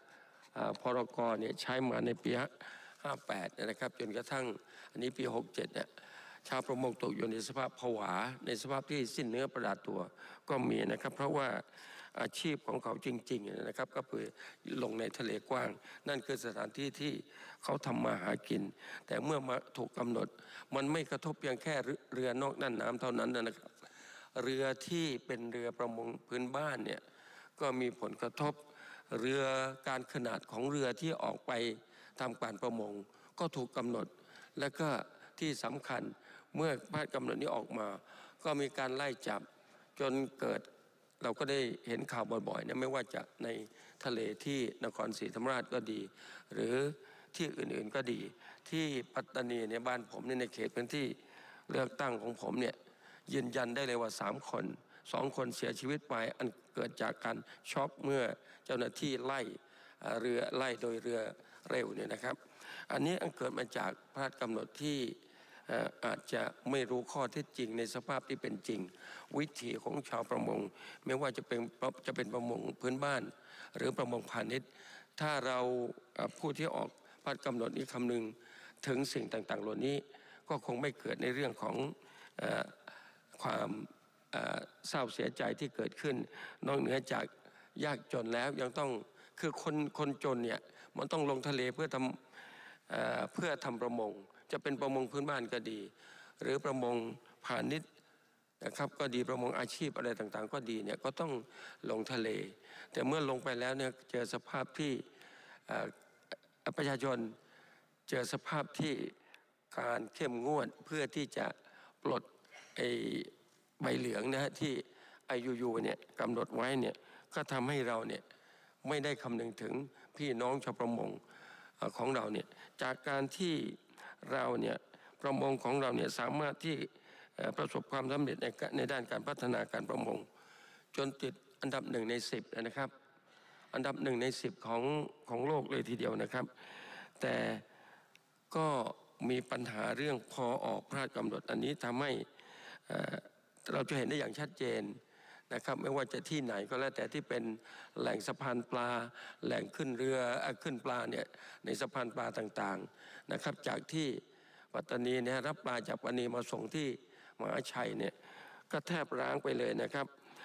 อ่าพรกเนี่ยใช้มาในปีห้าแปดนะครับจนกระทั่งอันนี้ปีหกเจ็ดเนี่ยชาวประมงตกอยู่ในสภาพผวาในสภาพที่สิ้นเนื้อประดาตัวก็มีนะครับเพราะว่าอาชีพของเขาจริงๆนะครับก็คือลงในทะเลกว้างนั่นคือสถานที่ที่เขาทำมาหากินแต่เมื่อมาถูกกำหนดมันไม่กระทบเพียงแค่เรือนอกน่านน้ำเท่านั้นนะครับเรือที่เป็นเรือประมงพื้นบ้านเนี่ยก็มีผลกระทบเรือการขนาดของเรือที่ออกไปทำการประมงก็ถูกกำหนดและก็ที่สำคัญเมื่อพระราชกำหนดนี้ออกมาก็มีการไล่จับจนเกิดเราก็ได้เห็นข่าวบ่อยๆนะไม่ว่าจะในทะเลที่นครศรีธรรมราชก็ดีหรือที่อื่นๆก็ดีที่ปัตตานีในบ้านผมในเขตพื้นที่เลือกตั้งของผมเนี่ยยืนยันได้เลยว่าสามคนสองคนเสียชีวิตไปอันเกิดจากการช็อกเมื่อเจ้าหน้าที่ไล่เรือไล่โดยเรือเร็วเนี่ยนะครับอันนี้อันเกิดมาจากพระราชกำหนดที่อาจจะไม่รู้ข้อเท็จจริงในสภาพที่เป็นจริงวิถีของชาวประมงไม่ว่าจะเป็นจะเป็นประมงพื้นบ้านหรือประมงพาณิชย์ถ้าเราผู้ที่ออกพระราชกำหนดนี้คำนึงถึงสิ่งต่างๆเหล่านี้ก็คงไม่เกิดในเรื่องของเอ่อความเอ่อเศร้าเสียใจที่เกิดขึ้นนอกเหนือจากยากจนแล้วยังต้องคือคนคนจนเนี่ยมันต้องลงทะเลเพื่อทำเอ่อเพื่อทำประมงจะเป็นประมงพื้นบ้านก็ดีหรือประมงพาณิชย์นะครับก็ดีประมงอาชีพอะไรต่างๆก็ดีเนี่ยก็ต้องลงทะเลแต่เมื่อลงไปแล้วเนี่ยเจอสภาพที่ประชาชนเจอสภาพที่การเข้มงวดเพื่อที่จะปลดไอ้ใบเหลืองนะฮะที่ ไอ ยู ยู เนี่ยกำหนดไว้เนี่ยก็ทำให้เราเนี่ยไม่ได้คำนึงถึงพี่น้องชาวประมงของเราเนี่ยจากการที่เราเนี่ยประมงของเราเนี่ยสามารถที่ประสบความสำเร็จในในด้านการพัฒนาการประมงจนติดอันดับหนึ่งในสิบนะครับอันดับหนึ่งในสิบของของโลกเลยทีเดียวนะครับแต่ก็มีปัญหาเรื่องพอออกพระราชกำหนดอันนี้ทำให้เราจะเห็นได้อย่างชัดเจนนะครับไม่ว่าจะที่ไหนก็แล้วแต่ที่เป็นแหล่งสะพานปลาแหล่งขึ้นเรือขึ้นปลาเนี่ยในสะพานปลาต่างๆนะครับจากที่ปัตตานีเนี่ยรับปลาจากปัตตานีมาส่งที่มหาชัยเนี่ยก็แทบร้างไปเลยนะครับ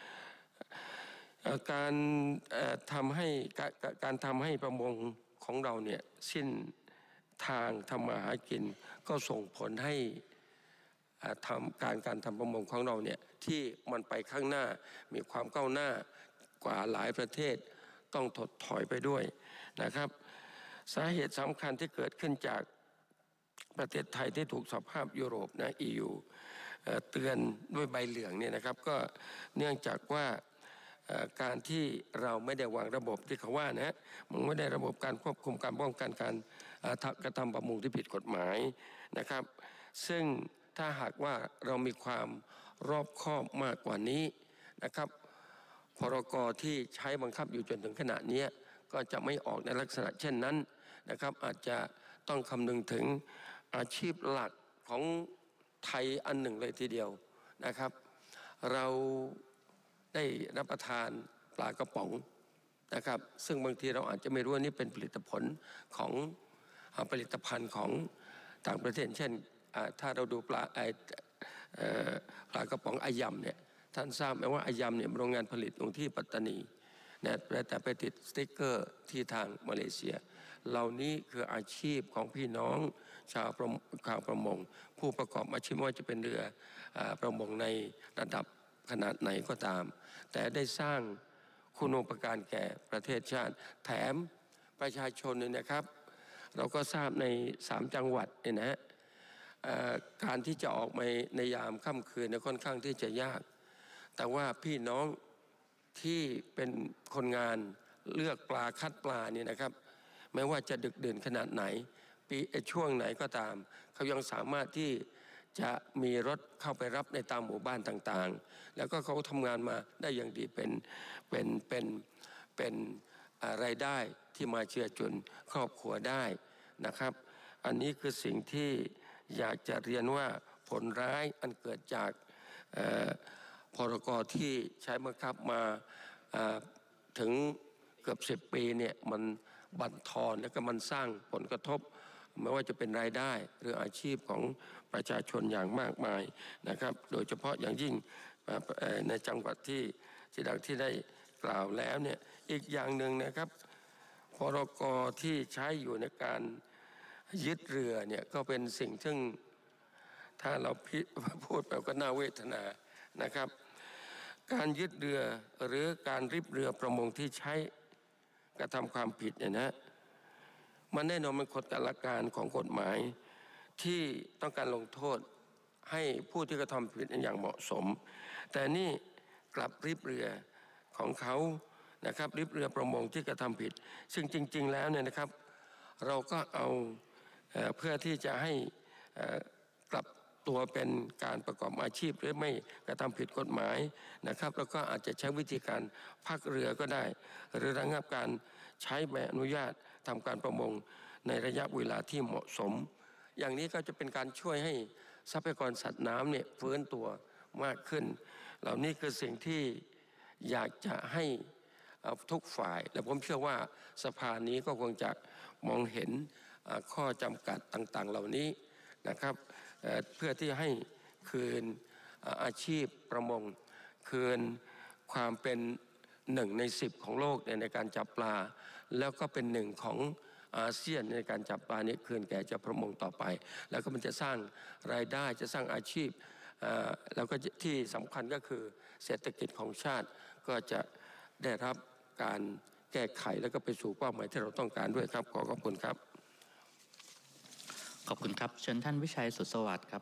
การทำให้การทำให้ประมงของเราเนี่ยสิ้นทางทำมาหากินก็ส่งผลให้ทำการการทำประมงของเราเนี่ยที่มันไปข้างหน้ามีความก้าวหน้ากว่าหลายประเทศต้องถดถอยไปด้วยนะครับสาเหตุสำคัญที่เกิดขึ้นจากประเทศไทยที่ถูกสหภาพยุโรปนะ อี ยู เตือนด้วยใบเหลืองเนี่ยนะครับก็เนื่องจากว่าการที่เราไม่ได้วางระบบที่เขาว่านะมันไม่ได้ระบบการควบคุมการป้องกันการกระทำประมงที่ผิดกฎหมายนะครับซึ่งถ้าหากว่าเรามีความรอบคอบมากกว่านี้นะครับพรก.ที่ใช้บังคับอยู่จนถึงขณะนี้ก็จะไม่ออกในลักษณะเช่นนั้นนะครับอาจจะต้องคำนึงถึงอาชีพหลักของไทยอันหนึ่งเลยทีเดียวนะครับเราได้รับประทานปลากระป๋องนะครับซึ่งบางทีเราอาจจะไม่รู้ว่านี่เป็นผลิตผลของผลิตภัณฑ์ของต่างประเทศเช่นถ้าเราดูปลาปลากระป๋องอายำเนี่ยท่านทราบไหมว่าอายำเนี่ยโรงงานผลิตลงที่ปัตตานีนะแต่ไปติดสติ๊กเกอร์ที่ทางมาเลเซียเหล่านี้คืออาชีพของพี่น้องชาวประมงชาวประมงผู้ประกอบอาชีพว่าจะเป็นเรือประมงในระดับขนาดไหนก็ตามแต่ได้สร้างคุณูปการแก่ประเทศชาติแถมประชาชนเนี่ยนะครับเราก็ทราบในสามจังหวัดเนี่ยนะการที่จะออกมาในยามค่ำคืนเนี่ยค่อนข้างที่จะยากแต่ว่าพี่น้องที่เป็นคนงานเลือกปลาคัดปลาเนี่ยนะครับไม่ว่าจะดึกดื่นขนาดไหนปีช่วงไหนก็ตามเขายังสามารถที่จะมีรถเข้าไปรับในตามหมู่บ้านต่างๆแล้วก็เขาทำงานมาได้อย่างดีเป็นเป็นเป็นเป็นรายได้ที่มาเชื้อจุนครอบครัวได้นะครับอันนี้คือสิ่งที่อยากจะเรียนว่าผลร้ายอันเกิดจากพรก.ที่ใช้บังคับมาถึงเกือบสิบปีเนี่ยมันบั่นทอนแล้วก็มันสร้างผลกระทบไม่ว่าจะเป็นรายได้หรืออาชีพของประชาชนอย่างมากมายนะครับโดยเฉพาะอย่างยิ่งในจังหวัดที่ที่ดังที่ได้กล่าวแล้วเนี่ยอีกอย่างหนึ่งนะครับพรกที่ใช้อยู่ในการยึดเรือเนี่ยก็เป็นสิ่งซึ่งถ้าเราพูดไปก็น่าเวทนานะครับการยึดเรือหรือการริบเรือประมงที่ใช้กระทำความผิดเนี่ยนะมันแน่นอนเป็นกฎหลักการของกฎหมายที่ต้องการลงโทษให้ผู้ที่กระทำผิดอย่างเหมาะสมแต่นี่กลับริบเรือของเขานะครับริบเรือประมงที่กระทำผิดซึ่งจริงๆแล้วเนี่ยนะครับเราก็เอาเอ่อเพื่อที่จะให้เอ่อกลับตัวเป็นการประกอบอาชีพหรือไม่กระทำผิดกฎหมายนะครับแล้วก็อาจจะใช้วิธีการพักเรือก็ได้หรือระงับการใช้ใบอนุญาตทำการประมงในระยะเวลาที่เหมาะสมอย่างนี้ก็จะเป็นการช่วยให้ทรัพยากรสัตว์น้ำเนี่ยฟื้นตัวมากขึ้นเหล่านี้คือสิ่งที่อยากจะให้ทุกฝ่ายและผมเชื่อว่าสภานี้ก็คงจะมองเห็นข้อจำกัดต่างๆเหล่านี้นะครับเพื่อที่ให้คืนอาชีพประมงคืนความเป็นหนึ่งในสิบของโลกในการจับปลาแล้วก็เป็นหนึ่งของอาเซียนในการจับปลานี้คืนแก่เจ้าประมงต่อไปแล้วก็มันจะสร้างรายได้จะสร้างอาชีพแล้วก็ที่สำคัญก็คือเศรษฐกิจของชาติก็จะได้รับการแก้ไขแล้วก็ไปสู่เป้าหมายที่เราต้องการด้วยครับขอขอบคุณครับขอบคุณครับเชิญท่านวิชัยสุดสวัสดิ์ครับ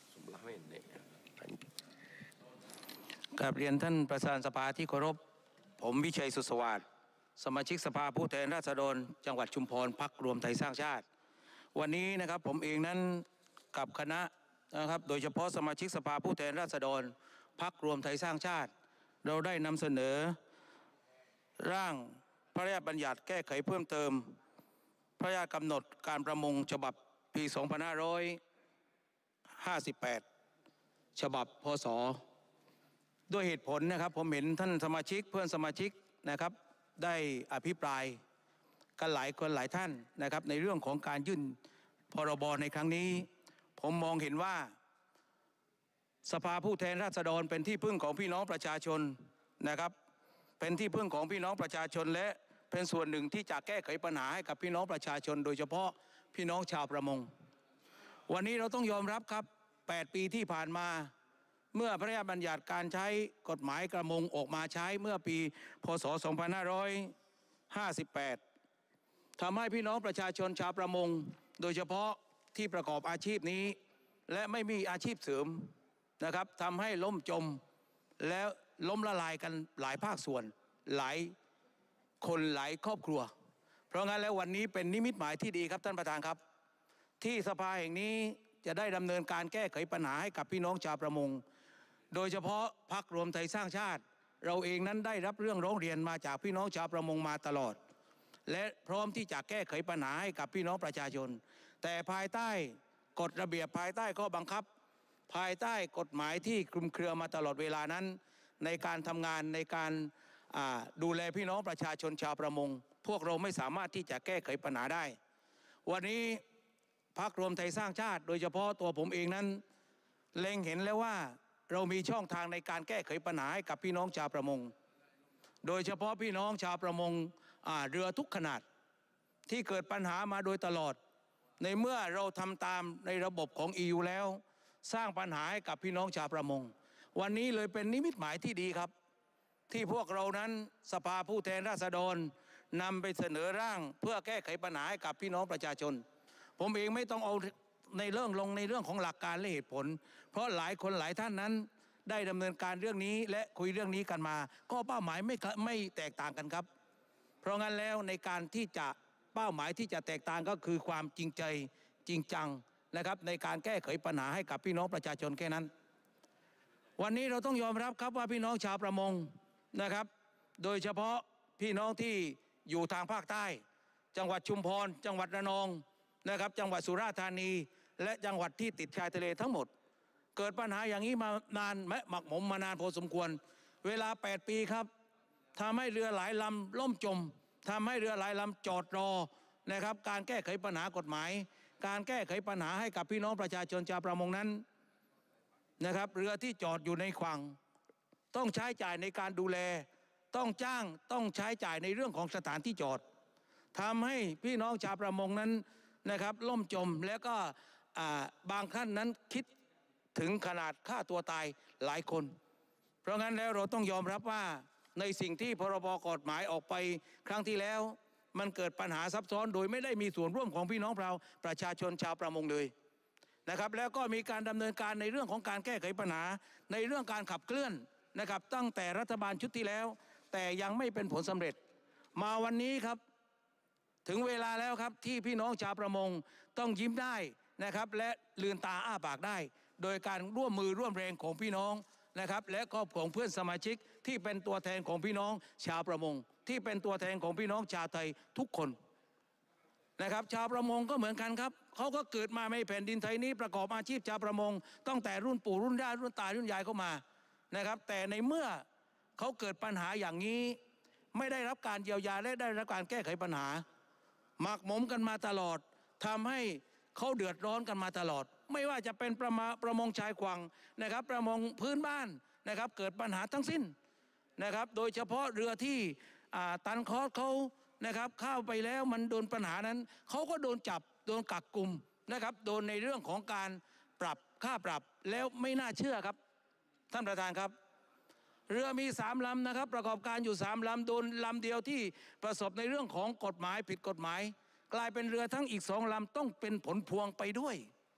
กราบเรียนท่านประธานสภาที่เคารพผมวิชัยสุดสวัสดิ์สมาชิกสภาผู้แทนราษฎรจังหวัดชุมพรพรรครวมไทยสร้างชาติวันนี้นะครับผมเองนั้นกับคณะนะครับโดยเฉพาะสมาชิกสภาผู้แทนราษฎรพรรครวมไทยสร้างชาติเราได้นำเสนอร่างพระราชบัญญัติแก้ไขเพิ่มเติมพระราชกำหนดการประมงฉบับปี สองพันห้าร้อยห้าสิบแปด ฉบับพ.ศ.ด้วยเหตุผลนะครับผมเห็นท่านสมาชิกเพื่อนสมาชิกนะครับได้อภิปรายกันหลายคนหลายท่านนะครับในเรื่องของการยื่นพรบในครั้งนี้ผมมองเห็นว่าสภาผู้แทนราษฎรเป็นที่พึ่งของพี่น้องประชาชนนะครับเป็นที่พึ่งของพี่น้องประชาชนและเป็นส่วนหนึ่งที่จะแก้ไขปัญหาให้กับพี่น้องประชาชนโดยเฉพาะพี่น้องชาวประมงวันนี้เราต้องยอมรับครับแปดปีที่ผ่านมาเมื่อพระราชบัญญัติการใช้กฎหมายประมงออกมาใช้เมื่อปีพ.ศ. สองพันห้าร้อยห้าสิบแปดทำให้พี่น้องประชาชนชาวประมงโดยเฉพาะที่ประกอบอาชีพนี้และไม่มีอาชีพเสริมนะครับทำให้ล่มจมแล้วล้มละลายกันหลายภาคส่วนหลายคนหลายครอบครัวเพราะงั้นแล้ววันนี้เป็นนิมิตหมายที่ดีครับท่านประธานครับที่สภาแห่งนี้จะได้ดำเนินการแก้ไขปัญหาให้กับพี่น้องชาวประมงโดยเฉพาะพรรครวมไทยสร้างชาติเราเองนั้นได้รับเรื่องร้องเรียนมาจากพี่น้องชาวประมงมาตลอดและพร้อมที่จะแก้ไขปัญหาให้กับพี่น้องประชาชนแต่ภายใต้กฎระเบียบภายใต้ข้อบังคับภายใต้กฎหมายที่คลุมเครือมาตลอดเวลานั้นในการทำงานในการดูแลพี่น้องประชาชนชาวประมงพวกเราไม่สามารถที่จะแก้ไขปัญหาได้วันนี้พรรครวมไทยสร้างชาติโดยเฉพาะตัวผมเองนั้นเล็งเห็นแล้วว่าเรามีช่องทางในการแก้ไขปัญหาให้กับพี่น้องชาวประมงโดยเฉพาะพี่น้องชาวประมงเรือทุกขนาดที่เกิดปัญหามาโดยตลอดในเมื่อเราทำตามในระบบของ อี ยู แล้วสร้างปัญหาให้กับพี่น้องชาวประมงวันนี้เลยเป็นนิมิตหมายที่ดีครับที่พวกเรานั้นสภาผู้แทนราษฎรนำไปเสนอร่างเพื่อแก้ไขปัญหาให้กับพี่น้องประชาชนผมเองไม่ต้องเอาในเรื่องลงในเรื่องของหลักการและเหตุผลเพราะหลายคนหลายท่านนั้นได้ดำเนินการเรื่องนี้และคุยเรื่องนี้กันมาก็เป้าหมายไม่ไม่แตกต่างกันครับเพราะงั้นแล้วในการที่จะเป้าหมายที่จะแตกต่างก็คือความจริงใจจริงจังนะครับในการแก้ไขปัญหาให้กับพี่น้องประชาชนแค่นั้นวันนี้เราต้องยอมรับครับว่าพี่น้องชาวประมงนะครับโดยเฉพาะพี่น้องที่อยู่ทางภาคใต้จังหวัดชุมพรจังหวัดระนองนะครับจังหวัดสุราษฎร์ธานีและจังหวัดที่ติดชายทะเลทั้งหมดเกิดปัญหาอย่างนี้มานานแม้หมักหมมมานานพอสมควรเวลาแปดปีครับทำให้เรือหลายลำล่มจมทำให้เรือหลายลำจอดรอนะครับการแก้ไขปัญหากฎหมายการแก้ไขปัญหาให้กับพี่น้องประชาชนชาวประมงนั้นนะครับเรือที่จอดอยู่ในฝั่งต้องใช้จ่ายในการดูแลต้องจ้างต้องใช้จ่ายในเรื่องของสถานที่จอดทำให้พี่น้องชาวประมงนั้นนะครับล่มจมแล้วก็บางท่านนั้นคิดถึงขนาดฆ่าตัวตายหลายคนเพราะงั้นแล้วเราต้องยอมรับว่าในสิ่งที่พรบกฎหมายออกไปครั้งที่แล้วมันเกิดปัญหาซับซ้อนโดยไม่ได้มีส่วนร่วมของพี่น้องเราประชาชนชาวประมงเลยนะครับแล้วก็มีการดำเนินการในเรื่องของการแก้ไขปัญหาในเรื่องการขับเคลื่อนนะครับตั้งแต่รัฐบาลชุดที่แล้วแต่ยังไม่เป็นผลสำเร็จมาวันนี้ครับถึงเวลาแล้วครับที่พี่น้องชาวประมงต้องยิ้มได้นะครับและลืมตาอ้าปากได้โดยการร่วมมือร่วมแรงของพี่น้องนะครับและก็ของเพื่อนสมาชิกที่เป็นตัวแทนของพี่น้องชาวประมงที่เป็นตัวแทนของพี่น้องชาวไทยทุกคนนะครับชาวประมงก็เหมือนกันครับเขาก็เกิดมาในแผ่นดินไทยนี้ประกอบอาชีพชาวประมงตั้งแต่รุ่นปู่รุ่นย่ารุ่นตารุ่นยายเข้ามานะครับแต่ในเมื่อเขาเกิดปัญหาอย่างนี้ไม่ได้รับการเยียวยาและได้รับการแก้ไขปัญหาหมักหมมกันมาตลอดทำให้เขาเดือดร้อนกันมาตลอดไม่ว่าจะเป็นประมาประมงชายฝั่งนะครับประมงพื้นบ้านนะครับเกิดปัญหาทั้งสิ้นนะครับโดยเฉพาะเรือที่ตันคอสเขานะครับเข้าไปแล้วมันโดนปัญหานั้นเขาก็โดนจับโดนกักกุมนะครับโดนในเรื่องของการปรับค่าปรับแล้วไม่น่าเชื่อครับท่านประธานครับเรือมีสามลำนะครับประกอบการอยู่สามลำโดนลำเดียวที่ประสบในเรื่องของกฎหมายผิดกฎหมายกลายเป็นเรือทั้งอีกสองลำต้องเป็นผลพวงไปด้วย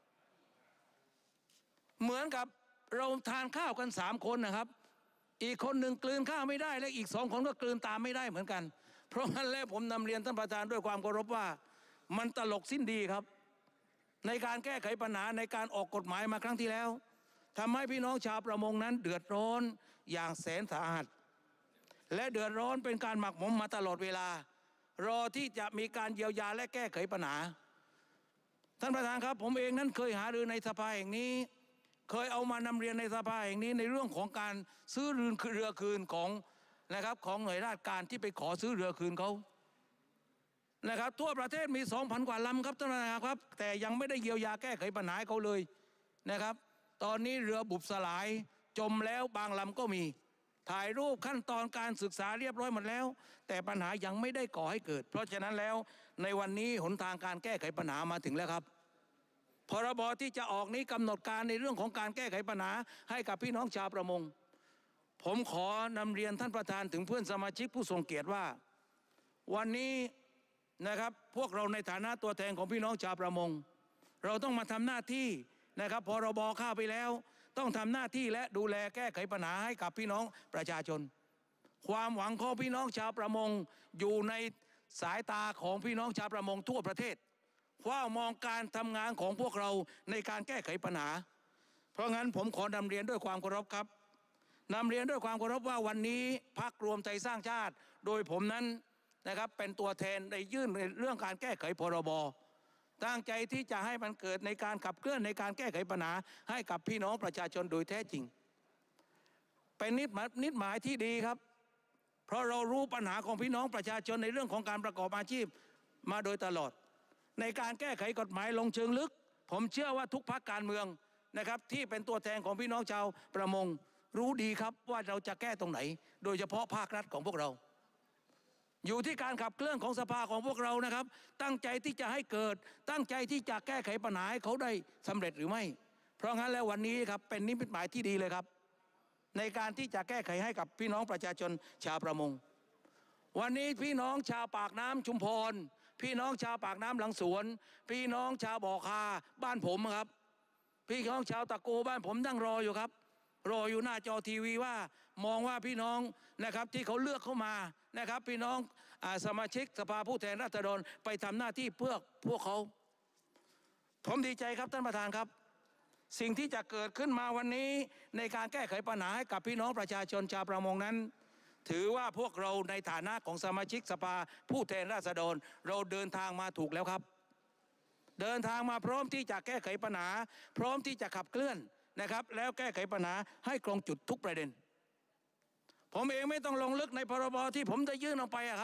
เหมือนกับเราทานข้าวกันสามคนนะครับอีกคนหนึ่งกลืนข้าวไม่ได้และอีกสองคนก็กลืนตามไม่ได้เหมือนกันเพราะงั้นแล้วผมนำเรียนท่านประธานด้วยความเคารพว่ามันตลกสิ้นดีครับในการแก้ไขปัญหาในการออกกฎหมายมาครั้งที่แล้วทำให้พี่น้องชาวประมงนั้นเดือดร้อนอย่างแสนสาหัสและเดือดร้อนเป็นการหมักหมมมาตลอดเวลารอที่จะมีการเยียวยาและแก้ไขปัญหาท่านประธานครับผมเองนั้นเคยหารือในสภาแห่งนี้เคยเอามานำเรียนในสภาแห่งนี้ในเรื่องของการซื้อเรือคืนของนะครับของหน่วยราชการที่ไปขอซื้อเรือคืนเขานะครับทั่วประเทศมี สองพัน กว่าลำครับท่านประธานครับแต่ยังไม่ได้เยียวยาแก้ไขปัญหาเขาเลยนะครับตอนนี้เรือบุบสลายจมแล้วบางลำก็มีถ่ายรูปขั้นตอนการศึกษาเรียบร้อยหมดแล้วแต่ปัญหายังไม่ได้ก่อให้เกิดเพราะฉะนั้นแล้วในวันนี้หนทางการแก้ไขปัญหามาถึงแล้วครับพรบที่จะออกนี้กำหนดการในเรื่องของการแก้ไขปัญหาให้กับพี่น้องชาวประมงผมขอนำเรียนท่านประธานถึงเพื่อนสมาชิกผู้ทรงเกียรติว่าวันนี้นะครับพวกเราในฐานะตัวแทนของพี่น้องชาวประมงเราต้องมาทำหน้าที่นะครับพรบเข้าไปแล้วต้องทำหน้าที่และดูแลแก้ไขปัญหาให้กับพี่น้องประชาชนความหวังของพี่น้องชาวประมงอยู่ในสายตาของพี่น้องชาวประมงทั่วประเทศเฝ้ามองการทำงานของพวกเราในการแก้ไขปัญหาเพราะงั้นผมขอนำเรียนด้วยความเคารพครับนำเรียนด้วยความเคารพว่าวันนี้พรรครวมไทยสร้างชาติโดยผมนั้นนะครับเป็นตัวแทนในยื่นในเรื่องการแก้ไขพรบตั้งใจที่จะให้มันเกิดในการขับเคลื่อนในการแก้ไขปัญหาให้กับพี่น้องประชาชนโดยแท้จริงเป็นนิดหมายนิดหมายที่ดีครับเพราะเรารู้ปัญหาของพี่น้องประชาชนในเรื่องของการประกอบอาชีพมาโดยตลอดในการแก้ไขกฎหมายลงเชิงลึกผมเชื่อว่าทุกพรรคการเมืองนะครับที่เป็นตัวแทนของพี่น้องชาวประมงรู้ดีครับว่าเราจะแก้ตรงไหนโดยเฉพาะภาครัฐของพวกเราอยู่ที่การขับเคลื่อนของสภาของพวกเรานะครับตั้งใจที่จะให้เกิดตั้งใจที่จะแก้ไขปัญหาให้เขาได้สำเร็จหรือไม่เพราะงั้นแล้ววันนี้ครับเป็นนิมิตหมายที่ดีเลยครับในการที่จะแก้ไขให้กับพี่น้องประชาชนชาวประมงวันนี้พี่น้องชาวปากน้ำชุมพรพี่น้องชาวปากน้ำหลังสวนพี่น้องชาวบ่อคาบ้านผมครับพี่น้องชาวตะโกบ้านผมนั่งรออยู่ครับรออยู่หน้าจอทีวีว่ามองว่าพี่น้องนะครับที่เขาเลือกเข้ามานะครับพี่น้องสมาชิกสภาผู้แทนราษฎรไปทำหน้าที่เพื่อพวกเขาผมดีใจครับท่านประธานครับสิ่งที่จะเกิดขึ้นมาวันนี้ในการแก้ไขปัญหาให้กับพี่น้องประชาชนชาวประมงนั้นถือว่าพวกเราในฐานะของสมาชิกสภาผู้แทนราษฎรเราเดินทางมาถูกแล้วครับเดินทางมาพร้อมที่จะแก้ไขปัญหาพร้อมที่จะขับเคลื่อนนะครับแล้วแก้ไขปัญหาให้ตรงจุดทุกประเด็นผมเองไม่ต้องลงลึกในพรบที่ผมได้ยื่นออกไปครับ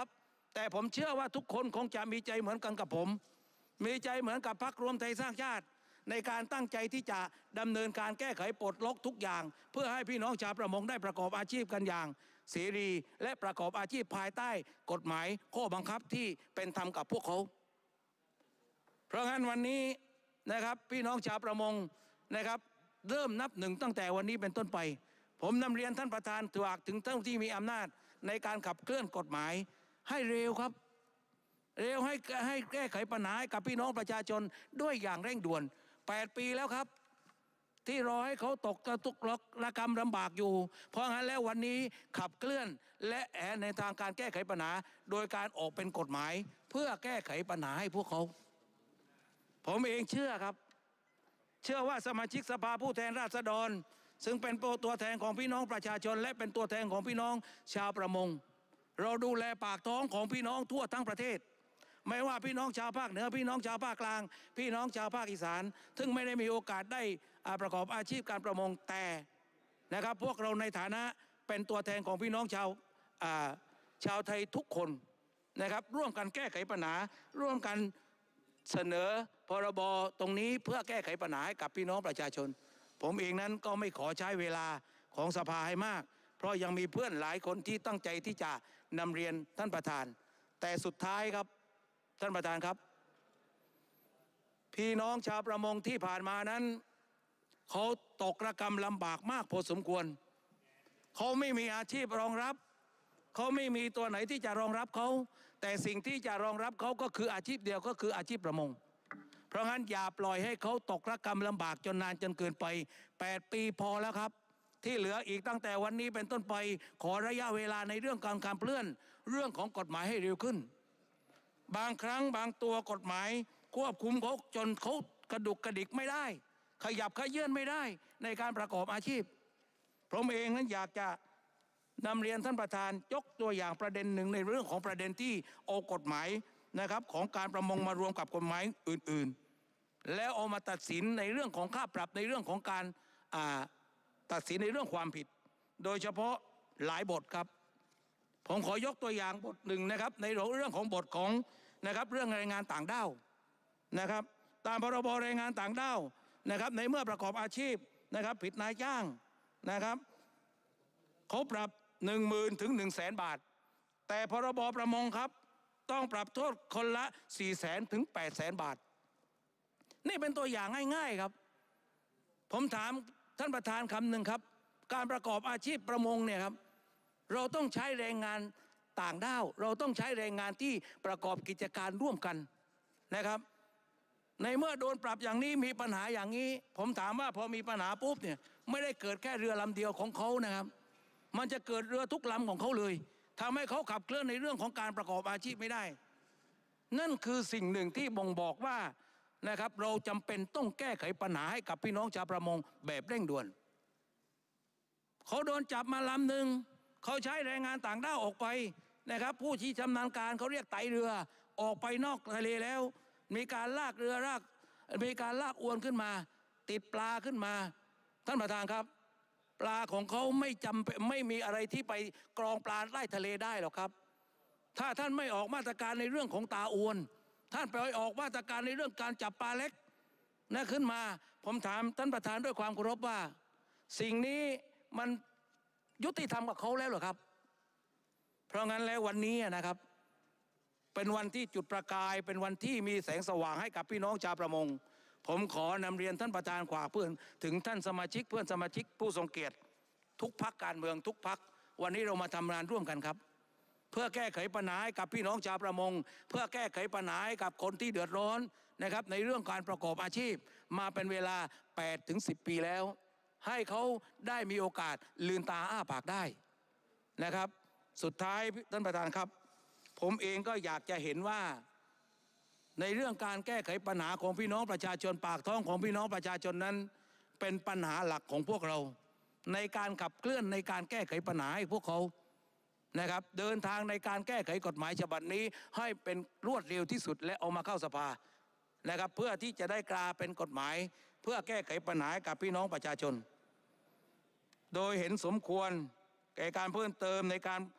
แต่ผมเชื่อว่าทุกคนคงจะมีใจเหมือนกันกับผมมีใจเหมือนกับพรรครวมไทยสร้างชาติในการตั้งใจที่จะดำเนินการแก้ไขปลดล็อกทุกอย่างเพื่อให้พี่น้องชาวประมงได้ประกอบอาชีพกันอย่างเสรีและประกอบอาชีพภายใต้กฎหมายข้อบังคับที่เป็นธรรมกับพวกเขาเพราะงั้นวันนี้นะครับพี่น้องชาวประมงนะครับเริ่มนับหนึ่งตั้งแต่วันนี้เป็นต้นไปผมนำเรียนท่านประธานฝากถึงท่านที่มีอำนาจในการขับเคลื่อนกฎหมายให้เร็วครับเร็วให้ให้แก้ไขปัญหาให้กับพี่น้องประชาชนด้วยอย่างเร่งด่วนแปดปีแล้วครับที่รอให้เขาตกกระตุกระกรรมลำบากอยู่เพราะงั้นแล้ววันนี้ขับเคลื่อนและแอนในทางการแก้ไขปัญหาโดยการออกเป็นกฎหมายเพื่อแก้ไขปัญหาให้พวกเขาผมเองเชื่อครับเชื่อว่าสมาชิกสภาผู้แทนราษฎรซึ่งเป็นตัวแทนของพี่น้องประชาชนและเป็นตัวแทนของพี่น้องชาวประมงเราดูแลปากท้องของพี่น้องทั่วทั้งประเทศไม่ว่าพี่น้องชาวภาคเหนือพี่น้องชาวภาคกลางพี่น้องชาวภาคอีสานซึ่งไม่ได้มีโอกาสได้ประกอบอาชีพการประมงแต่นะครับพวกเราในฐานะเป็นตัวแทนของพี่น้องชาวชาวไทยทุกคนนะครับร่วมกันแก้ไขปัญหาร่วมกันเสนอพรบตรงนี้เพื่อแก้ไขปัญหาให้กับพี่น้องประชาชนผมเองนั้นก็ไม่ขอใช้เวลาของสภาให้มากเพราะยังมีเพื่อนหลายคนที่ตั้งใจที่จะนำเรียนท่านประธานแต่สุดท้ายครับท่านประธานครับพี่น้องชาวประมงที่ผ่านมานั้นเขาตกระกำลำบากมากพอสมควรเขาไม่มีอาชีพรองรับเขาไม่มีตัวไหนที่จะรองรับเขาแต่สิ่งที่จะรองรับเขาก็คืออาชีพเดียวก็คืออาชีพประมงเพราะงั้นอย่าปล่อยให้เขาตกระกำลำบากจนนานจนเกินไปแปดปีพอแล้วครับที่เหลืออีกตั้งแต่วันนี้เป็นต้นไปขอระยะเวลาในเรื่องการการเปลื่อนเรื่องของกฎหมายให้เร็วขึ้นบางครั้งบางตัวกฎหมายควบคุมเขาจนเขากระดุกกระดิกไม่ได้ขยับขยื่นไม่ได้ในการประกอบอาชีพผมเองนั้นอยากจะนำเรียนท่านประธานยกตัวอย่างประเด็นหนึ่งในเรื่องของประเด็นที่เอากฎหมายนะครับของการประมงมารวมกับกฎหมายอื่นๆแล้วเอามาตัดสินในเรื่องของค่าปรับในเรื่องของการตัดสินในเรื่องความผิดโดยเฉพาะหลายบทครับผมขอยกตัวอย่างบทหนึ่งนะครับในเรื่องของบทของนะครับเรื่องแรงงานต่างด้าวนะครับตามพรบแรงงานต่างด้าวนะครับในเมื่อประกอบอาชีพนะครับผิดนายจ้างนะครับเขาปรับหนึ่งหมื่นถึงหนึ่งแสนบาทแต่พรบประมงครับต้องปรับโทษคนละสี่แสนถึงแปดแสนบาทนี่เป็นตัวอย่างง่ายๆครับผมถามท่านประธานคำหนึ่งครับการประกอบอาชีพประมงเนี่ยครับเราต้องใช้แรงงานต่างด้าวเราต้องใช้แรงงานที่ประกอบกิจการร่วมกันนะครับในเมื่อโดนปรับอย่างนี้มีปัญหาอย่างนี้ผมถามว่าพอมีปัญหาปุ๊บเนี่ยไม่ได้เกิดแค่เรือลำเดียวของเขานะครับมันจะเกิดเรือทุกลำของเขาเลยทำให้เขาขับเคลื่อนในเรื่องของการประกอบอาชีพไม่ได้นั่นคือสิ่งหนึ่งที่บ่งบอกว่านะครับเราจำเป็นต้องแก้ไขปัญหาให้กับพี่น้องชาวประมงแบบเร่งด่วนเขาโดนจับมาลำหนึ่งเขาใช้แรงงานต่างด้าวออกไปนะครับผู้ที่ชำนาญการเขาเรียกไตเรือออกไปนอกทะเลแล้วมีการลากเรือลากมีการลากอวนขึ้นมาติดปลาขึ้นมาท่านประธานครับปลาของเขาไม่จำไม่มีอะไรที่ไปกรองปลาใต้ทะเลได้หรอกครับถ้าท่านไม่ออกมาตรการในเรื่องของตาอวนท่านไปออกมาตรการในเรื่องการจับปลาเล็กนะขึ้นมาผมถามท่านประธานด้วยความเคารพว่าสิ่งนี้มันยุติธรรมกับเขาแล้วเหรอครับเพราะงั้นแล้ววันนี้นะครับเป็นวันที่จุดประกายเป็นวันที่มีแสงสว่างให้กับพี่น้องชาวประมงผมขอนำเรียนท่านประธานขวาเพื่อนถึงท่านสมาชิกเพื่อนสมาชิกผู้ทรงเกียรติทุกพรรคการเมืองทุกพรรควันนี้เรามาทำงานร่วมกันครับเพื่อแก้ไขปัญหาให้กับพี่น้องชาวประมงเพื่อแก้ไขปัญหาให้กับคนที่เดือดร้อนนะครับในเรื่องการประกอบอาชีพมาเป็นเวลาแปดถึงสิบปีแล้วให้เขาได้มีโอกาสลืมตาอ้าปากได้นะครับสุดท้ายท่านประธานครับผมเองก็อยากจะเห็นว่าในเรื่องการแก้ไขปัญหาของพี่น้องประชาชนปากท้องของพี่น้องประชาชนนั้นเป็นปัญหาหลักของพวกเราในการขับเคลื่อนในการแก้ไขปัญหาให้พวกเขานะครับเดินทางในการแก้ไขกฎหมายฉบับนี้ให้เป็นรวดเร็วที่สุดและเอามาเข้าสภานะครับเพื่อที่จะได้กลายเป็นกฎหมายเพื่อแก้ไขปัญหากับพี่น้องประชาชนโดยเห็นสมควรแก่การเพิ่มเติมในการ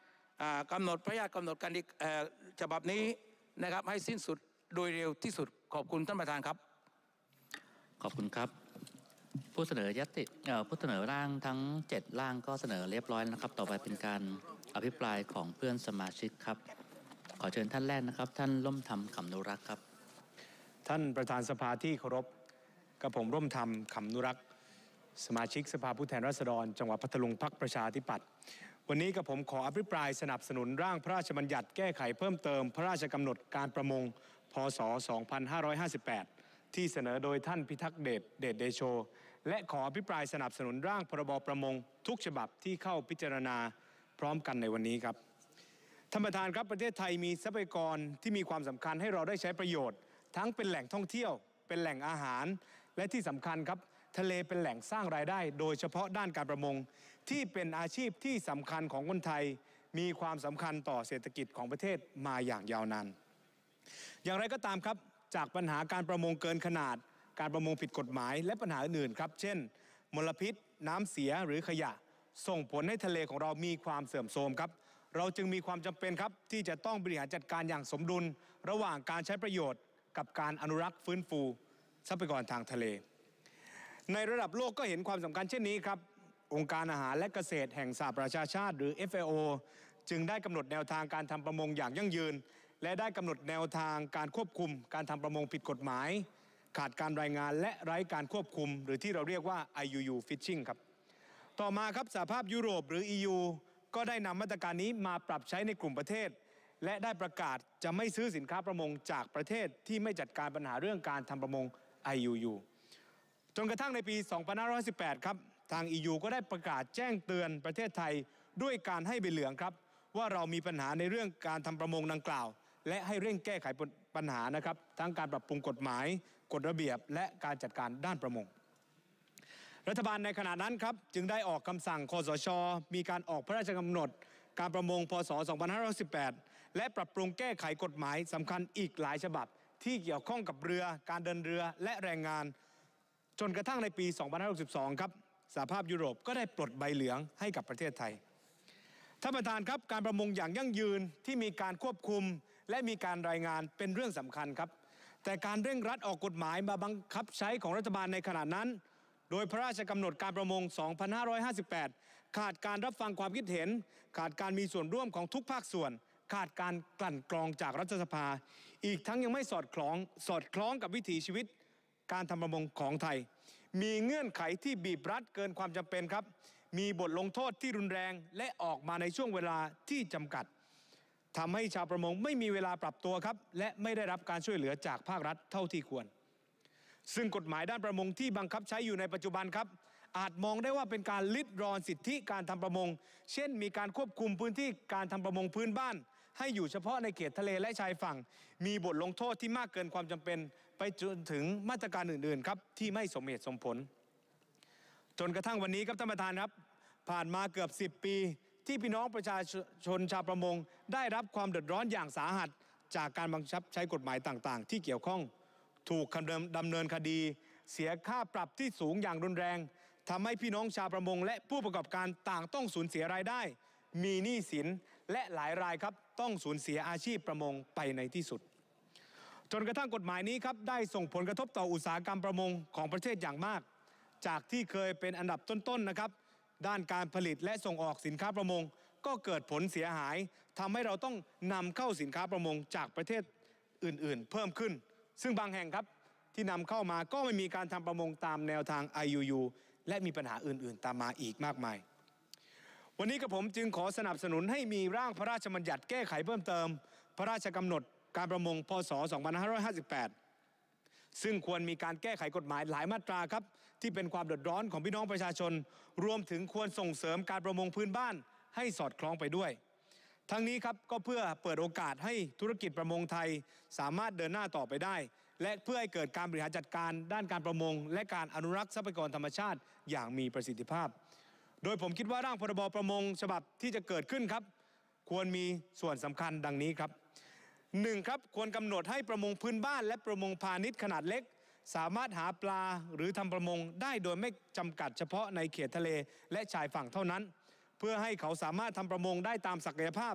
อ่ากำหนดพระราชกำหนดการเอ่อฉบับนี้นะครับให้สิ้นสุดโดยเร็วที่สุดขอบคุณท่านประธานครับขอบคุณครับผู้เสนอยติเอ่อผู้เสนอร่างทั้งเจ็ดร่างก็เสนอเรียบร้อยแล้วนะครับต่อไปเป็นการอภิปรายของเพื่อนสมาชิกครับขอเชิญท่านแรกนะครับท่านร่มธรรมขำนุรักษ์ครับท่านประธานสภาที่เคารพกับผมร่มธรรมขำนุรักษ์สมาชิกสภาผู้แทนราษฎรจังหวัดพัทลุงพรรคประชาธิปัตย์วันนี้กับผมขออภิปรายสนับสนุนร่างพระราชบัญญัติแก้ไขเพิ่มเติมพระราชกำหนดการประมงพ.ศ. สองพันห้าร้อยห้าสิบแปดที่เสนอโดยท่านพิทักษ์เดชเดชเดโชและขออภิปรายสนับสนุนร่างพรบประมงทุกฉบับที่เข้าพิจารณาพร้อมกันในวันนี้ครับท่านประธานครับประเทศไทยมีทรัพยากรที่มีความสำคัญให้เราได้ใช้ประโยชน์ทั้งเป็นแหล่งท่องเที่ยวเป็นแหล่งอาหารและที่สำคัญครับทะเลเป็นแหล่งสร้างรายได้โดยเฉพาะด้านการประมงที่เป็นอาชีพที่สำคัญของคนไทยมีความสำคัญต่อเศรษฐกิจของประเทศมาอย่างยาวนานอย่างไรก็ตามครับจากปัญหาการประมงเกินขนาดการประมงผิดกฎหมายและปัญหาอื่นๆครับเช่นมลพิษน้ำเสียหรือขยะส่งผลให้ทะเลของเรามีความเสื่อมโทรมครับเราจึงมีความจำเป็นครับที่จะต้องบริหารจัดการอย่างสมดุลระหว่างการใช้ประโยชน์กับการอนุรักษ์ฟื้นฟูทรัพยากรทางทะเลในระดับโลกก็เห็นความสำคัญเช่นนี้ครับองค์การอาหารและเกษตรแห่งสหประชาชาติหรือ เอฟ เอ โอ จึงได้กำหนดแนวทางการทำประมงอย่างยั่งยืนและได้กำหนดแนวทางการควบคุมการทำประมงผิดกฎหมายขาดการรายงานและไร้การควบคุมหรือที่เราเรียกว่า ไอ ยู ยู Fishing ครับต่อมาครับสหภาพยุโรปหรือ อี ยู ก็ได้นำมาตรการนี้มาปรับใช้ในกลุ่มประเทศและได้ประกาศจะไม่ซื้อสินค้าประมงจากประเทศที่ไม่จัดการปัญหาเรื่องการทำประมง ไอ ยู ยู จนกระทั่งในปี สองพันห้าร้อยสิบแปด ครับทาง อี ยู ก็ได้ประกาศแจ้งเตือนประเทศไทยด้วยการให้ใบเหลืองครับว่าเรามีปัญหาในเรื่องการทำประมงดังกล่าวและให้เร่งแก้ไขปัญหานะครับทั้งการปรับปรุงกฎหมายกฎระเบียบและการจัดการด้านประมงรัฐบาลในขณะนั้นครับจึงได้ออกคำสั่งคสช.มีการออกพระราชกำหนดการประมงพ.ศ. สองพันห้าร้อยสิบแปดและปรับปรุงแก้ไขกฎหมายสำคัญอีกหลายฉบับที่เกี่ยวข้องกับเรือการเดินเรือและแรงงานจนกระทั่งในปี สองพันห้าร้อยหกสิบสอง ครับสหภาพยุโรปก็ได้ปลดใบเหลืองให้กับประเทศไทยท่านประธานครับการประมงอย่างยั่งยืนที่มีการควบคุมและมีการรายงานเป็นเรื่องสำคัญครับแต่การเร่งรัดออกกฎหมายมาบังคับใช้ของรัฐบาลในขณะนั้นโดยพระราชกำหนดการประมง สองพันห้าร้อยห้าสิบแปด ขาดการรับฟังความคิดเห็นขาดการมีส่วนร่วมของทุกภาคส่วนขาดการกลั่นกรองจากรัฐสภาอีกทั้งยังไม่สอดคล้องสอดคล้องกับวิถีชีวิตการทำประมงของไทยมีเงื่อนไขที่บีบรัดเกินความจำเป็นครับมีบทลงโทษที่รุนแรงและออกมาในช่วงเวลาที่จำกัดทำให้ชาวประมงไม่มีเวลาปรับตัวครับและไม่ได้รับการช่วยเหลือจากภาครัฐเท่าที่ควรซึ่งกฎหมายด้านประมงที่บังคับใช้อยู่ในปัจจุบันครับอาจมองได้ว่าเป็นการลิดรอนสิทธิการทำประมงเช่นมีการควบคุมพื้นที่การทำประมงพื้นบ้านให้อยู่เฉพาะในเขตทะเลและชายฝั่งมีบทลงโทษที่มากเกินความจำเป็นไปจนถึงมาตรการอื่นๆครับที่ไม่สมเหตุสมผลจนกระทั่งวันนี้ครับท่านประธานครับผ่านมาเกือบสิบปีที่พี่น้องประชาชนชาวประมงได้รับความเดือดร้อนอย่างสาหัสจากการบังคับใช้กฎหมายต่างๆที่เกี่ยวข้องถูกดำเนินคดีเสียค่าปรับที่สูงอย่างรุนแรงทำให้พี่น้องชาวประมงและผู้ประกอบการต่างต้องสูญเสียรายได้มีหนี้สินและหลายรายครับต้องสูญเสียอาชีพประมงไปในที่สุดจนกระทั่งกฎหมายนี้ครับได้ส่งผลกระทบต่ออุตสาหกรรมประมงของประเทศอย่างมากจากที่เคยเป็นอันดับต้นๆนะครับด้านการผลิตและส่งออกสินค้าประมงก็เกิดผลเสียหายทำให้เราต้องนำเข้าสินค้าประมงจากประเทศอื่นๆเพิ่มขึ้นซึ่งบางแห่งครับที่นำเข้ามาก็ไม่มีการทำประมงตามแนวทาง ไอ ยู ยู และมีปัญหาอื่นๆตามมาอีกมากมายวันนี้กับผมจึงขอสนับสนุนให้มีร่างพระราชบัญญัติแก้ไขเพิ่มเติมพระราชกำหนดการประมงพ.ศ. สองพันห้าร้อยห้าสิบแปดซึ่งควรมีการแก้ไขกฎหมายหลายมาตราครับที่เป็นความเดือดร้อนของพี่น้องประชาชนรวมถึงควรส่งเสริมการประมงพื้นบ้านให้สอดคล้องไปด้วยทั้งนี้ครับก็เพื่อเปิดโอกาสให้ธุรกิจประมงไทยสามารถเดินหน้าต่อไปได้และเพื่อให้เกิดการบริหารจัดการด้านการประมงและการอนุรักษ์ทรัพยากรธรรมชาติอย่างมีประสิทธิภาพโดยผมคิดว่าร่างพรบประมงฉบับที่จะเกิดขึ้นครับควรมีส่วนสำคัญดังนี้ครับหนึ่งครับควรกำหนดให้ประมงพื้นบ้านและประมงพาณิชย์ขนาดเล็กสามารถหาปลาหรือทำประมงได้โดยไม่จำกัดเฉพาะในเขตทะเลและชายฝั่งเท่านั้นเพื่อให้เขาสามารถทำประมงได้ตามศักยภาพ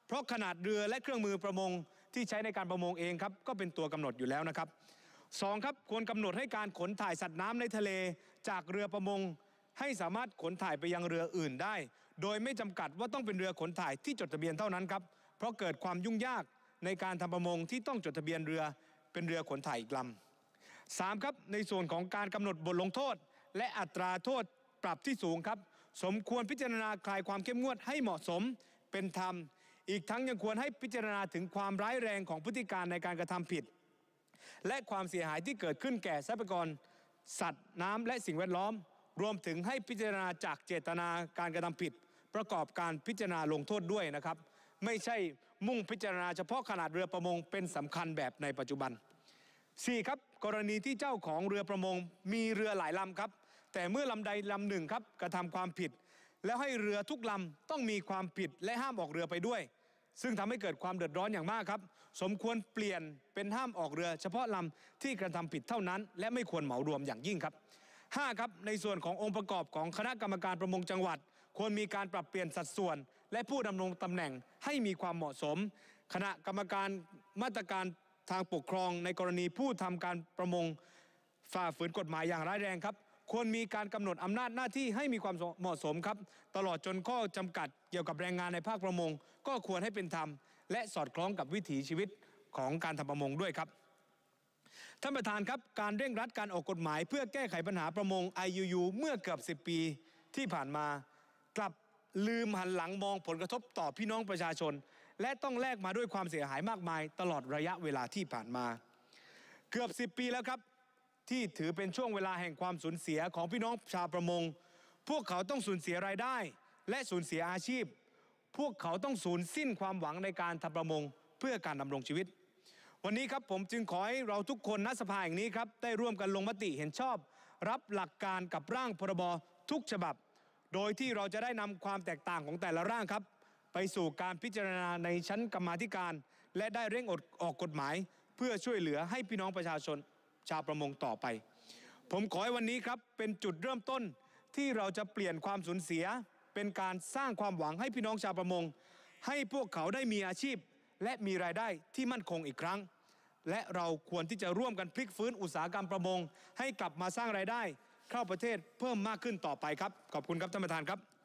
เพราะขนาดเรือและเครื่องมือประมงที่ใช้ในการประมงเองครับก็เป็นตัวกำหนดอยู่แล้วนะครับสองครับควรกำหนดให้การขนถ่ายสัตว์น้ำในทะเลจากเรือประมงให้สามารถขนถ่ายไปยังเรืออื่นได้โดยไม่จำกัดว่าต้องเป็นเรือขนถ่ายที่จดทะเบียนเท่านั้นครับเพราะเกิดความยุ่งยากในการทำประมงที่ต้องจดทะเบียนเรือเป็นเรือขนถ่ายอีกลำสามครับในส่วนของการกำหนดบทลงโทษและอัตราโทษปรับที่สูงครับสมควรพิจารณาคลายความเข้มงวดให้เหมาะสมเป็นธรรมอีกทั้งยังควรให้พิจารณาถึงความร้ายแรงของพฤติการในการกระทำผิดและความเสียหายที่เกิดขึ้นแก่ทรัพยากรสัตว์น้ำและสิ่งแวดล้อมรวมถึงให้พิจารณาจากเจตนาการกระทำผิดประกอบการพิจารณาลงโทษด้วยนะครับไม่ใช่มุ่งพิจารณาเฉพาะขนาดเรือประมงเป็นสำคัญแบบในปัจจุบันสี่ครับกรณีที่เจ้าของเรือประมงมีเรือหลายลำครับแต่เมื่อลำใดลำหนึ่งครับกระทำความผิดแล้วให้เรือทุกลำต้องมีความผิดและห้ามออกเรือไปด้วยซึ่งทำให้เกิดความเดือดร้อนอย่างมากครับสมควรเปลี่ยนเป็นห้ามออกเรือเฉพาะลำที่กระทำผิดเท่านั้นและไม่ควรเหมารวมอย่างยิ่งครับห้าครับในส่วนขององค์ประกอบของคณะกรรมการประมงจังหวัดควรมีการปรับเปลี่ยนสัดส่วนและผู้ดำรงตำแหน่งให้มีความเหมาะสมคณะกรรมการมาตรการทางปกครองในกรณีผู้ทำการประมงฝ่าฝืนกฎหมายอย่างร้ายแรงครับควรมีการกำหนดอำนาจหน้าที่ให้มีความเหมาะสมครับตลอดจนข้อจำกัดเกี่ยวกับแรงงานในภาคประมงก็ควรให้เป็นธรรมและสอดคล้องกับวิถีชีวิตของการทำประมงด้วยครับท่านประธานครับการเร่งรัดการออกกฎหมายเพื่อแก้ไขปัญหาประมง ไอ ยู ยู เมื่อเกือบสิบปีที่ผ่านมากลับลืมหันหลังมองผลกระทบต่อพี่น้องประชาชนและต้องแลกมาด้วยความเสียหายมากมายตลอดระยะเวลาที่ผ่านมาเกือบสิบปีแล้วครับที่ถือเป็นช่วงเวลาแห่งความสูญเสียของพี่น้องชาวประมงพวกเขาต้องสูญเสียรายได้และสูญเสียอาชีพพวกเขาต้องสูญสิ้นความหวังในการทำประมงเพื่อการดำรงชีวิตวันนี้ครับผมจึงขอให้เราทุกคนณสภาแห่งนี้ครับได้ร่วมกันลงมติเห็นชอบรับหลักการกับร่างพรบทุกฉบับโดยที่เราจะได้นำความแตกต่างของแต่ละร่างครับไปสู่การพิจารณาในชั้นกรรมาธิการและได้เร่งออกกฎหมายเพื่อช่วยเหลือให้พี่น้องประชาชนชาวประมงต่อไปผมขอให้วันนี้ครับเป็นจุดเริ่มต้นที่เราจะเปลี่ยนความสูญเสียเป็นการสร้างความหวังให้พี่น้องชาวประมงให้พวกเขาได้มีอาชีพและมีรายได้ที่มั่นคงอีกครั้งและเราควรที่จะร่วมกันพลิกฟื้นอุตสาหกรรมประมงให้กลับมาสร้างรายได้เข้าประเทศเพิ่มมากขึ้นต่อไปครับขอบคุณครับท่านประธานครับ